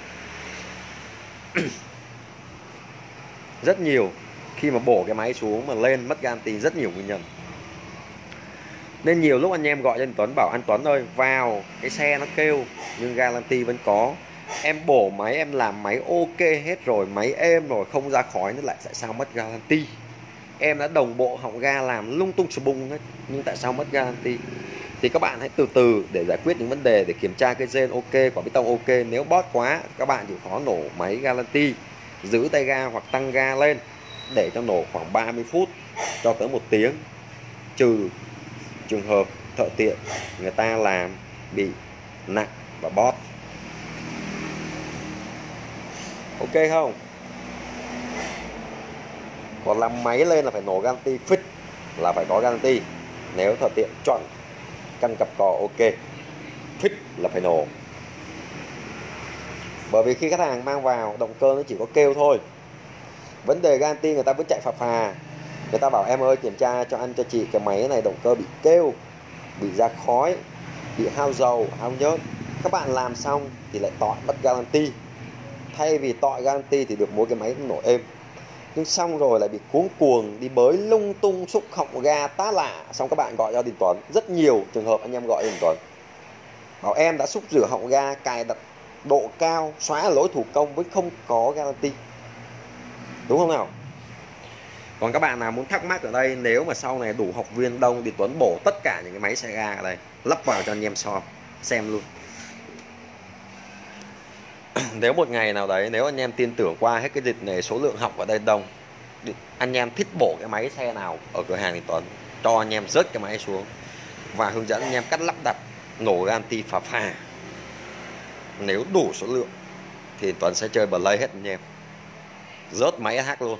Rất nhiều khi mà bổ cái máy xuống mà lên mất ganti, rất nhiều nguyên nhân. Nên nhiều lúc anh em gọi cho anh Tuấn bảo anh Tuấn ơi, vào cái xe nó kêu nhưng garanti vẫn có. Em bổ máy, em làm máy ok hết rồi, máy êm rồi, không ra khói nữa, lại tại sao mất garanti? Em đã đồng bộ họng ga làm lung tung sờ bung hết, nhưng tại sao mất garanti? Thì các bạn hãy từ từ để giải quyết những vấn đề, để kiểm tra cái gen ok, quả bê tông ok. Nếu bót quá, các bạn chịu khó nổ máy garanti, giữ tay ga hoặc tăng ga lên để cho nổ khoảng ba mươi phút cho tới một tiếng. Trừ trường hợp thợ tiện người ta làm bị nặng và bót. Ok không? Còn làm máy lên là phải nổ garanti, fit là phải có garanti. Nếu thợ tiện chọn căn cặp cò ok, fit là phải nổ. Bởi vì khi khách hàng mang vào, động cơ nó chỉ có kêu thôi. Vấn đề garanti người ta vẫn chạy phà phà. Người ta bảo em ơi kiểm tra cho anh cho chị cái máy này động cơ bị kêu, bị ra khói, bị hao dầu, hao nhớt. Các bạn làm xong thì lại tỏi mất garanti. Thay vì tỏi garanti thì được mua cái máy nổ êm. Nhưng xong rồi lại bị cuống cuồng đi bới lung tung, xúc họng ga tá lạ. Xong các bạn gọi cho Đình Tuấn. Rất nhiều trường hợp anh em gọi cho Đình Tuấn bảo em đã xúc rửa họng ga, cài đặt độ cao, xóa lỗi thủ công với không có garanti. Đúng không nào? Còn các bạn nào muốn thắc mắc ở đây, nếu mà sau này đủ học viên đông thì Tuấn bổ tất cả những cái máy xe ga ở đây, lắp vào cho anh em so, xem luôn. Nếu một ngày nào đấy, nếu anh em tin tưởng qua hết cái dịch này, số lượng học ở đây đông, anh em thích bổ cái máy xe nào ở cửa hàng thì Tuấn cho anh em rớt cái máy xuống và hướng dẫn anh em cách lắp đặt, nổ garanti phà phà. Nếu đủ số lượng thì Tuấn sẽ chơi play hết anh em, rớt máy ét hát luôn.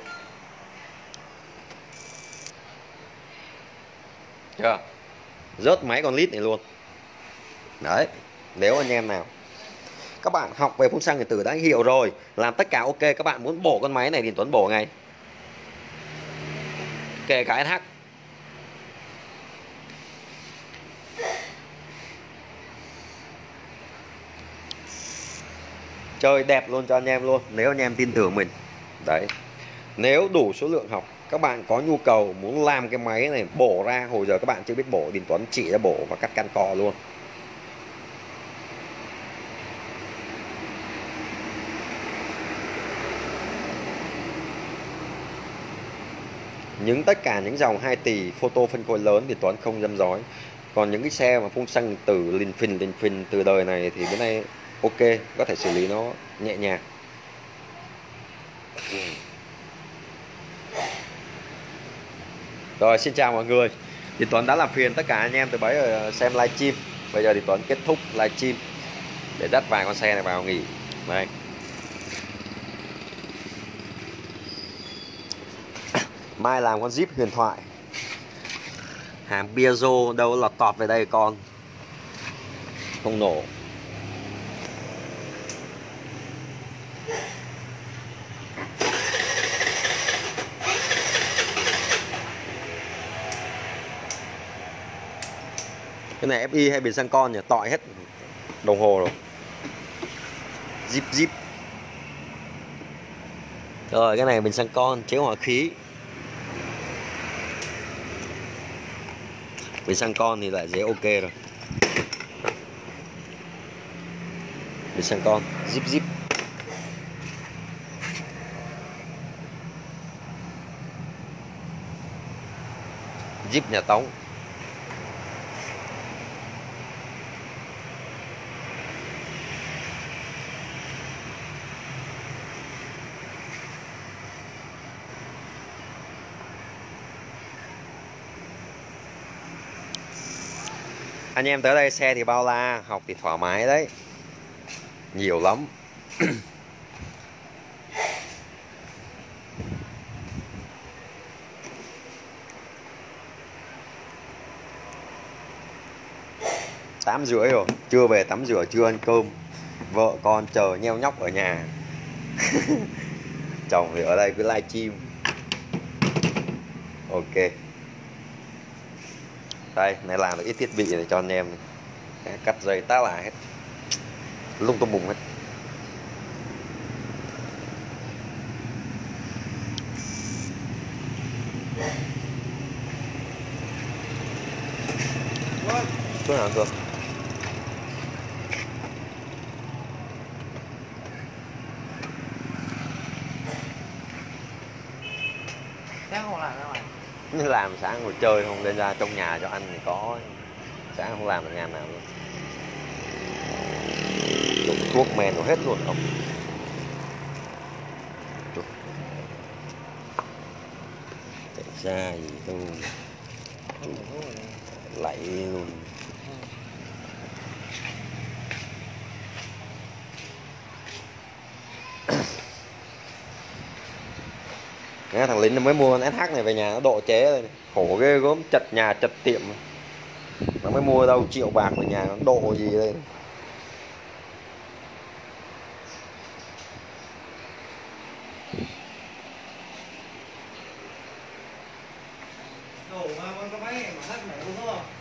Chưa? Rớt máy con lít này luôn. Đấy, nếu anh em nào các bạn học về phun xăng điện tử đã hiểu rồi, làm tất cả ok, các bạn muốn bổ con máy này thì Tuấn bổ ngay, kể cả ét hát. Chơi đẹp luôn cho anh em luôn, nếu anh em tin tưởng mình. Đấy, nếu đủ số lượng học, các bạn có nhu cầu muốn làm cái máy này bổ ra, hồi giờ các bạn chưa biết bổ, Đình Tuấn chỉ ra bổ và cắt can cò luôn. Những tất cả những dòng hai tỷ photo phân khối lớn thì Tuấn không dăm dói. Còn những cái xe mà phun xăng điện tử lìn phìn lìn phìn từ đời này thì bữa nay ok, có thể xử lý nó nhẹ nhàng. Rồi, xin chào mọi người. Thì Tuấn đã làm phiền tất cả anh em từ bấy giờ xem livestream. Bây giờ thì Tuấn kết thúc livestream để dắt vài con xe này vào nghỉ. Đây. Mai làm con Jeep huyền thoại. Hàng Piaggio đâu lọt tọt về đây con. Không nổ. Cái này ép i hay biển xăng con nhỉ? Tọi hết đồng hồ rồi. Jeep Jeep. Rồi cái này bình xăng con, chế hỏa khí. Bình xăng con thì lại dễ ok rồi. Bình xăng con, Jeep Jeep. Jeep nhà Tống. Anh em tới đây xe thì bao la, học thì thoải mái đấy. Nhiều lắm. Tám rưỡi rồi, chưa về tắm rửa, chưa ăn cơm. Vợ con chờ nheo nhóc ở nhà. Chồng thì ở đây cứ livestream. Ok. Đây, này làm được ít thiết bị này cho anh em này. Cắt dây tá lại hết. Lung tung bùng hết. Chỗ nào được? Sáng không làm đâu mày? Làm sáng ngồi chơi không, lên ra trong nhà cho ăn thì có. Sáng không làm được ngày nào luôn. Đụng thuốc men rồi hết luôn không? Chạy ra gì đâu. Lại luôn. Nghe thằng Lính nó mới mua con ét hát này về nhà nó độ chế rồi. Khổ ghê gớm, chật nhà chật tiệm. Nó mới mua đâu triệu bạc về nhà nó độ gì đây. Đồ mà con có mấy mà hết mẹ luôn đúng không?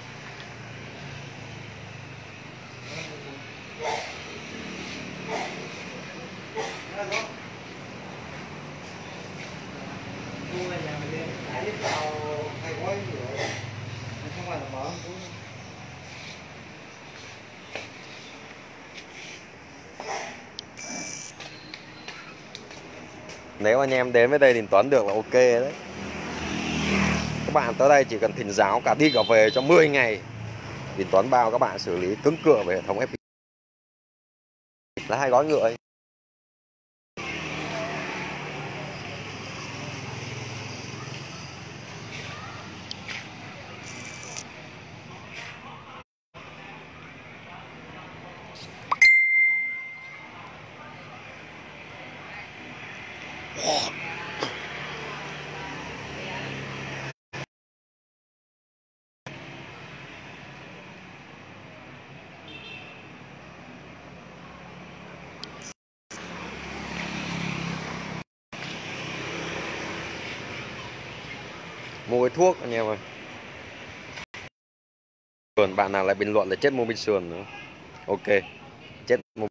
Mua về nhà mình đi, thải giúp vào thay gói gì vậy? Không phải là mở cũng... Nếu anh em đến với đây thì Tuấn được là ok đấy. Các bạn tới đây chỉ cần thỉnh giáo cả đi cả về cho mười ngày thì Tuấn bao các bạn xử lý cứng cựa về hệ thống ép pê là hai gói ngựa ấy. Mua cái thuốc anh em ơi. Còn bạn nào lại bình luận là chết mua bên sườn nữa. Ok. Chết mua.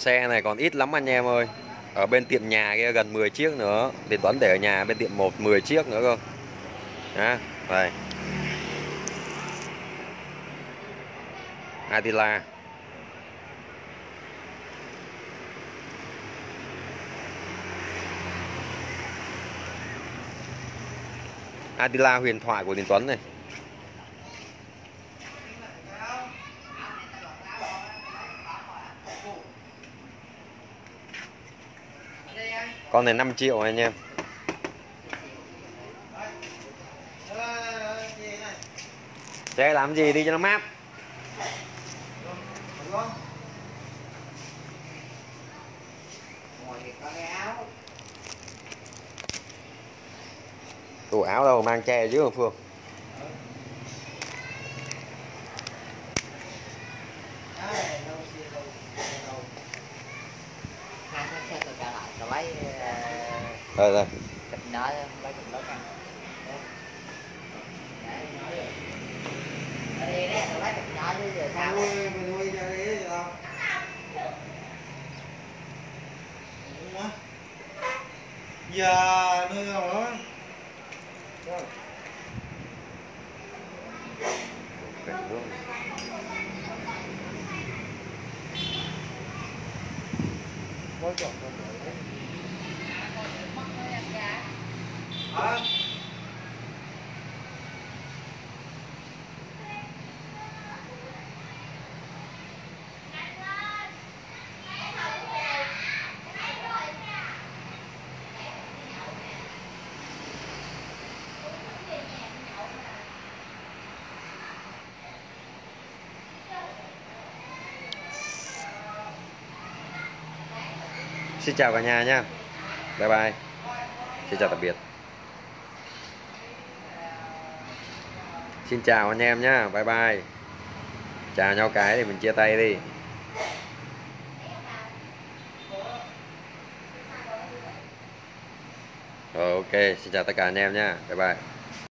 Xe này còn ít lắm anh em ơi. Ở bên tiệm nhà kia gần mười chiếc nữa. Thì Tuấn để ở nhà bên tiệm một mười chiếc nữa cơ. Đó, đây. Attila. Attila huyền thoại của Đình Tuấn này. Con này năm triệu anh em. Xe làm gì đi cho nó mát. Tủ áo đâu mang che chứ hả Phương? Đây đây. Giờ nuôi nào đó. Mỗi chọn con đấy. Hả? Xin chào cả nhà nha. Bye bye. Xin chào tạm biệt. Xin chào anh em nhá. Bye bye. Chào nhau cái thì mình chia tay đi. Rồi ok, xin chào tất cả anh em nhá. Bye bye.